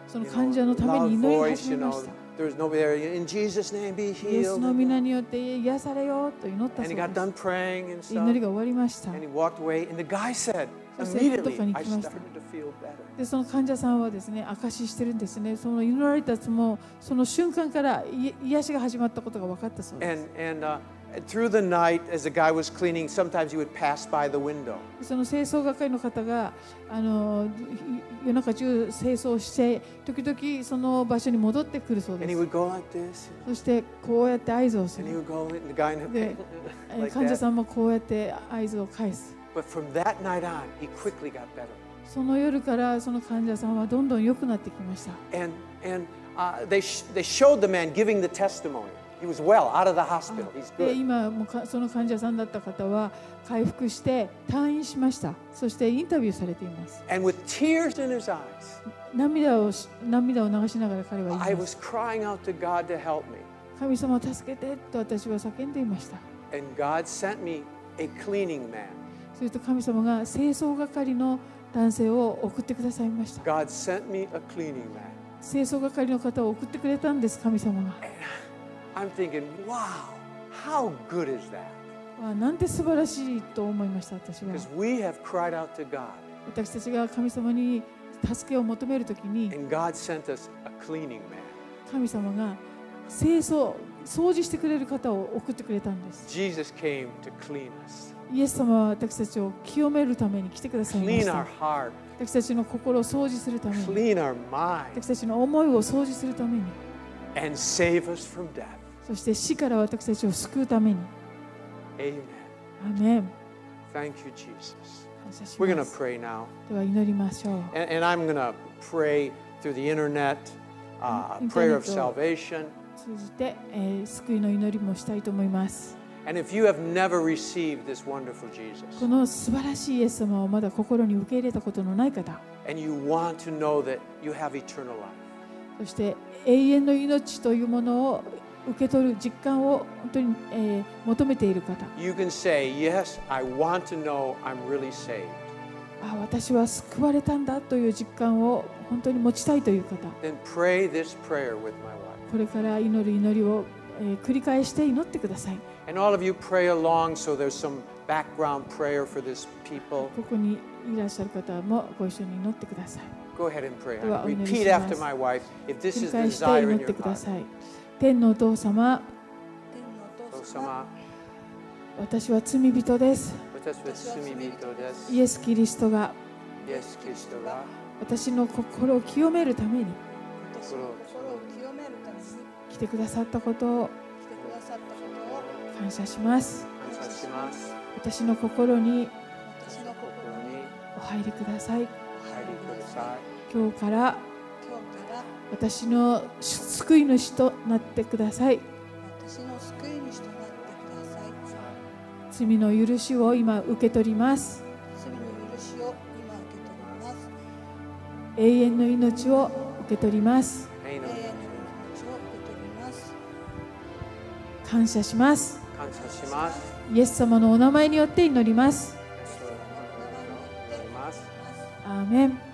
その you 患者の know, ため loud に祈り voice, 始 you めま know, した。 there was nobody there. In Jesus' name, be イエス healed. の And 皆によって癒されようと祈ったそ he う got で done す。 praying and 祈り stuff. が終わりました。 And he walked away. And the guy said, そして immediately, どっかに I 行きました。 started to feel better. でその患者さんはですね、証ししてるんですね。その祈られたもその瞬間からい癒しが始まったことが分かったそうです。 And, and uh, through the night, as the guy was cleaning, sometimes he would pass by the window. その清掃係の方があの夜中中清掃して時々その場所に戻ってくるそう And で he す。 would go like this. そしてこうやって合図をす And he る。 would go, and the guy で、えー like 患者 that. さんもこうやって合図を返す。 But from that night on, he quickly got better. その夜からその患者さんはどんどん良くなってきました。 And, and uh, they, sh- they showed the man giving the testimony. He was well, out of the hospital. He's で good. 今もうかその患者さんだった方は回復して退院しました。そしてインタビューされています。 And with tears in his eyes, 涙をし涙を流しながら彼は言 I います。 was crying out to God to help me. 神様を助けてと私は叫んでいました。 And God sent me a cleaning man. すると神様が清掃係の男性を送ってくださいました。 God sent me a cleaning man. 清掃係の方を送ってくれたんです、神様が。 I'm thinking, wow, how good is that? あなんて素晴らしいと思いました、私は。 Because we have cried out to God, 私たちが神様に助けを求めるときに、 and God sent us a cleaning man. 神様が清掃、掃除してくれる方を送ってくれたんです。 Jesus came to clean us, イエス様は私たちを清めるために来てくださいま clean し our た。 heart, 私たちの心を掃除するために、 clean our mind, 私たちの思いを掃除するために、 and save us from death. そして死から私たちを救うために。 Amen. アーメン。 Thank you, Jesus. 感謝し We're going ま to す。 pray now. では祈りましょう。 And, and I'm going to pray through the internet, uh, a prayer of salvation. 通じて、えー救いの祈りもしたいと思います。 And if you have never received this wonderful Jesus, この素晴らしいイエス様をまだ心に受け入れたことのない方、 and you want to know that you have eternal life, そして永遠の命というものを受け取る実感を本当に、えー求めている方、 you can say, Yes, I want to know I'm really saved. あ私は救われたんだという実感を本当に持ちたいという方、 Then pray this prayer with my wife. これから祈る祈りを、えー繰り返して祈ってください。 And all of you pray along, so there's some background prayer for this people. ここにいらっしゃる方もご一緒に祈ってください。 Go ahead and pray. ではお祈りし Repeat ます after my wife if this 繰り is the 返して desire 祈 in って your くだ heart. さい。天のお父様、 お父様、 私は罪人です。 私は罪人です。 イエス・キリストがイエス・キリストが私の心を清めるために心を清めるために来てくださったことを来てくださったことを感謝します。 感謝します。 私の心に私の心心ににお入りください。 お入りください。 今日から今日から私の救い主となってください。 私の救い主となってください。 罪の許しを今受け取ります。 罪の許しを今受け取ります。 永遠の命を受け取ります。 永遠の永遠の命を受け取ります。 感謝します。 感謝します。 イエス様のお名前によって祈ります。 祈ります。 アーメン。 Amen.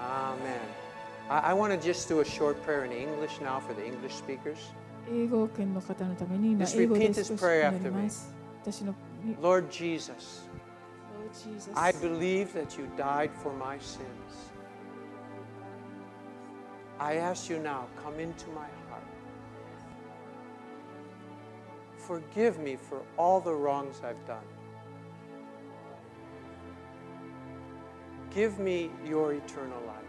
I, I want to just do a short prayer in English now for the English speakers. 英語圏の方のために今 Just 英語で repeat 少 this し prayer 祈り after ま me. す。私の Lord Jesus, Lord Jesus, I believe that you died for my sins. I ask you now, come into my heart. Forgive me for all the wrongs I've done. Give me your eternal life.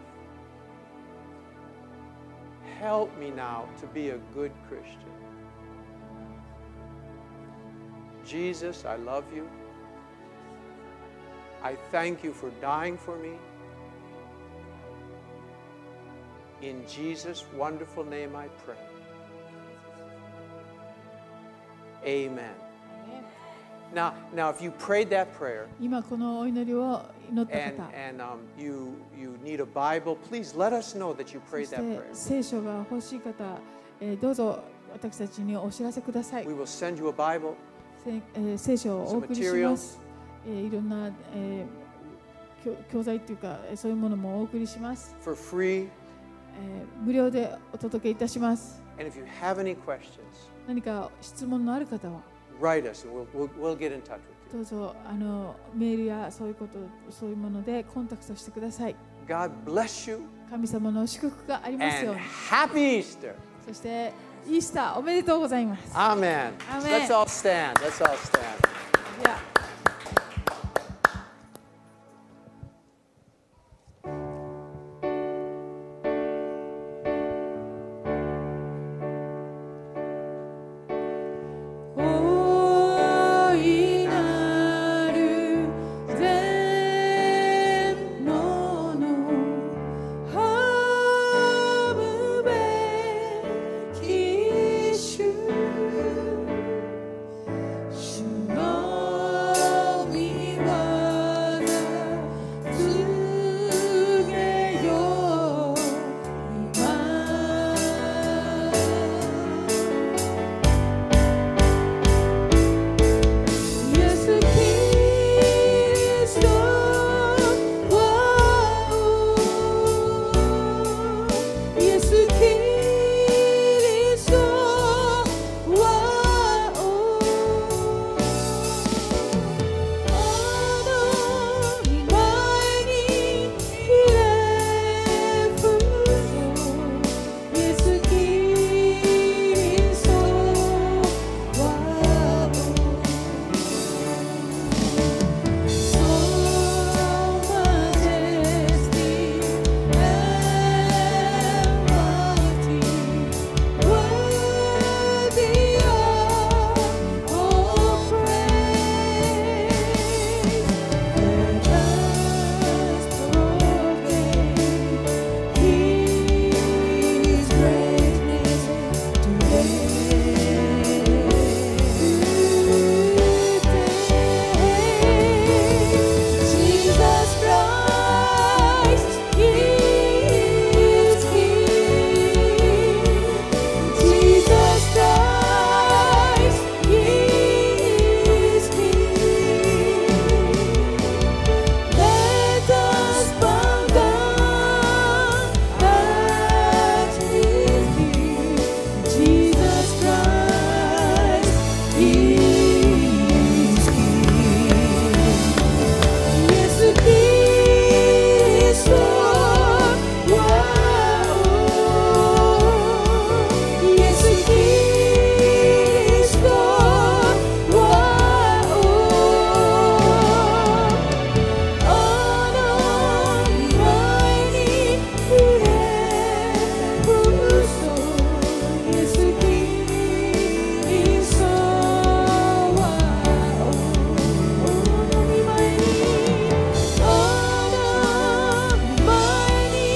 Help me now to be a good Christian. Jesus, I love you. I thank you for dying for me. In Jesus' wonderful name I pray. Amen. Now, now, if you prayed that prayer 今このお祈りを祈った and, 方、 and um, you, you need a Bible, please let us know that you そ prayed し that て prayer. 聖書が欲しい方、えーどうぞ私たちにお知らせください。 We will send you a Bible. せえー聖書をお送りします。えーいろんな、えー教教材というかえーそういうものもお送りします。 for free. えー無料でお届けいたします。 And if you have any questions, 何か質問のある方は write us and we'll, we'll, we'll get in touch with you. どうぞあのメールやそういうことそういうものでコンタクトしてください。 God bless you 神様の祝福がありますよう and に。 happy Easter. そしてイースターおめでとうございます。 Amen. Amen. Let's all stand. Let's all stand. いや大いなる全能のはむべき主主の御業告げよ今イエス・キリストはイエス・キリストはあの御前にひれ伏すイエス・キリストはSo majesty and mighty, worthy of all praise. Let us proclaim His greatness today. Jesus Christ is King. Jesus Christ is King. Let us bow down at His feet. Jesus Christ is King. Yes, Cristo, wow. Yes, Cristo, wow. Honor, mighty, Cristo. Yes, Cristo, wow. Honor, mighty, honor, mighty,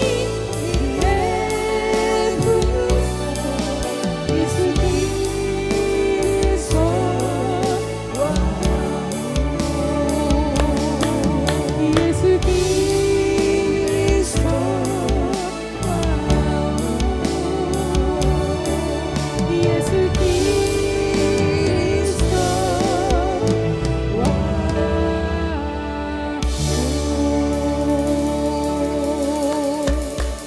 Yes, Cristo, wow. Yes, Cristo, wow. Yes, Cristo, wow.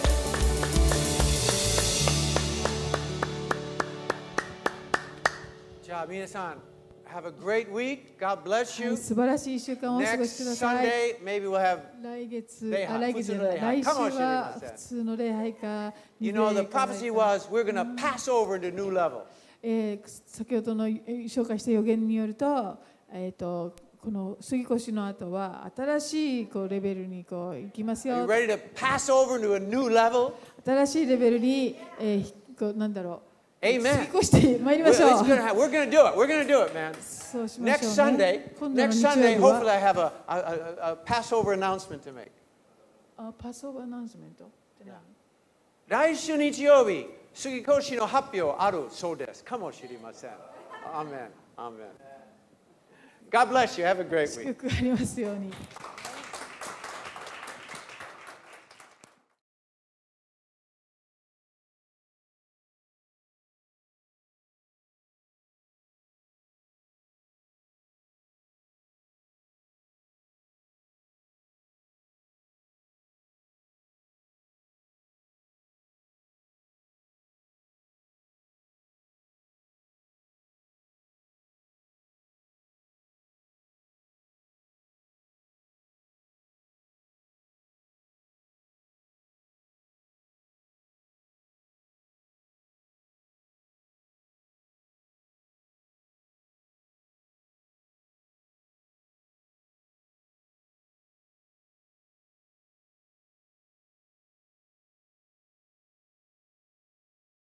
じゃあ皆さん have a great week. God bless は you. い、素晴らしいいっしゅうかんをお過ごし Next ください。 Sunday, maybe we'll have 来月、 礼拝あ来月じゃない、 普通の礼拝来週は普通の礼拝か、 You 二 know, 礼 the か prophecy was we're going to pass over into new level. えー先ほどのえー紹介した予言によると、えー、とこの杉越の後は新しいこうレベルにこう行きます Are you よ。 ready to pass over into a new level? 新しいレベルに、えーこうなんだろう。 Amen. 過ぎ越してまいり We're, ましょう。 it's gonna have, we're going to do it. We're going to do it, man. そうしまし Next ょうね。 Sunday, 今度の next 日曜 Sunday, 日 hopefully は I have a, a, a, a Passover announcement to make. あパスオブアナウンスメントって何？ 来週日曜日、杉越の発表あるそうです。かもしれません。Amen. Amen. God bless you. Have a great week. 祝福ありますように。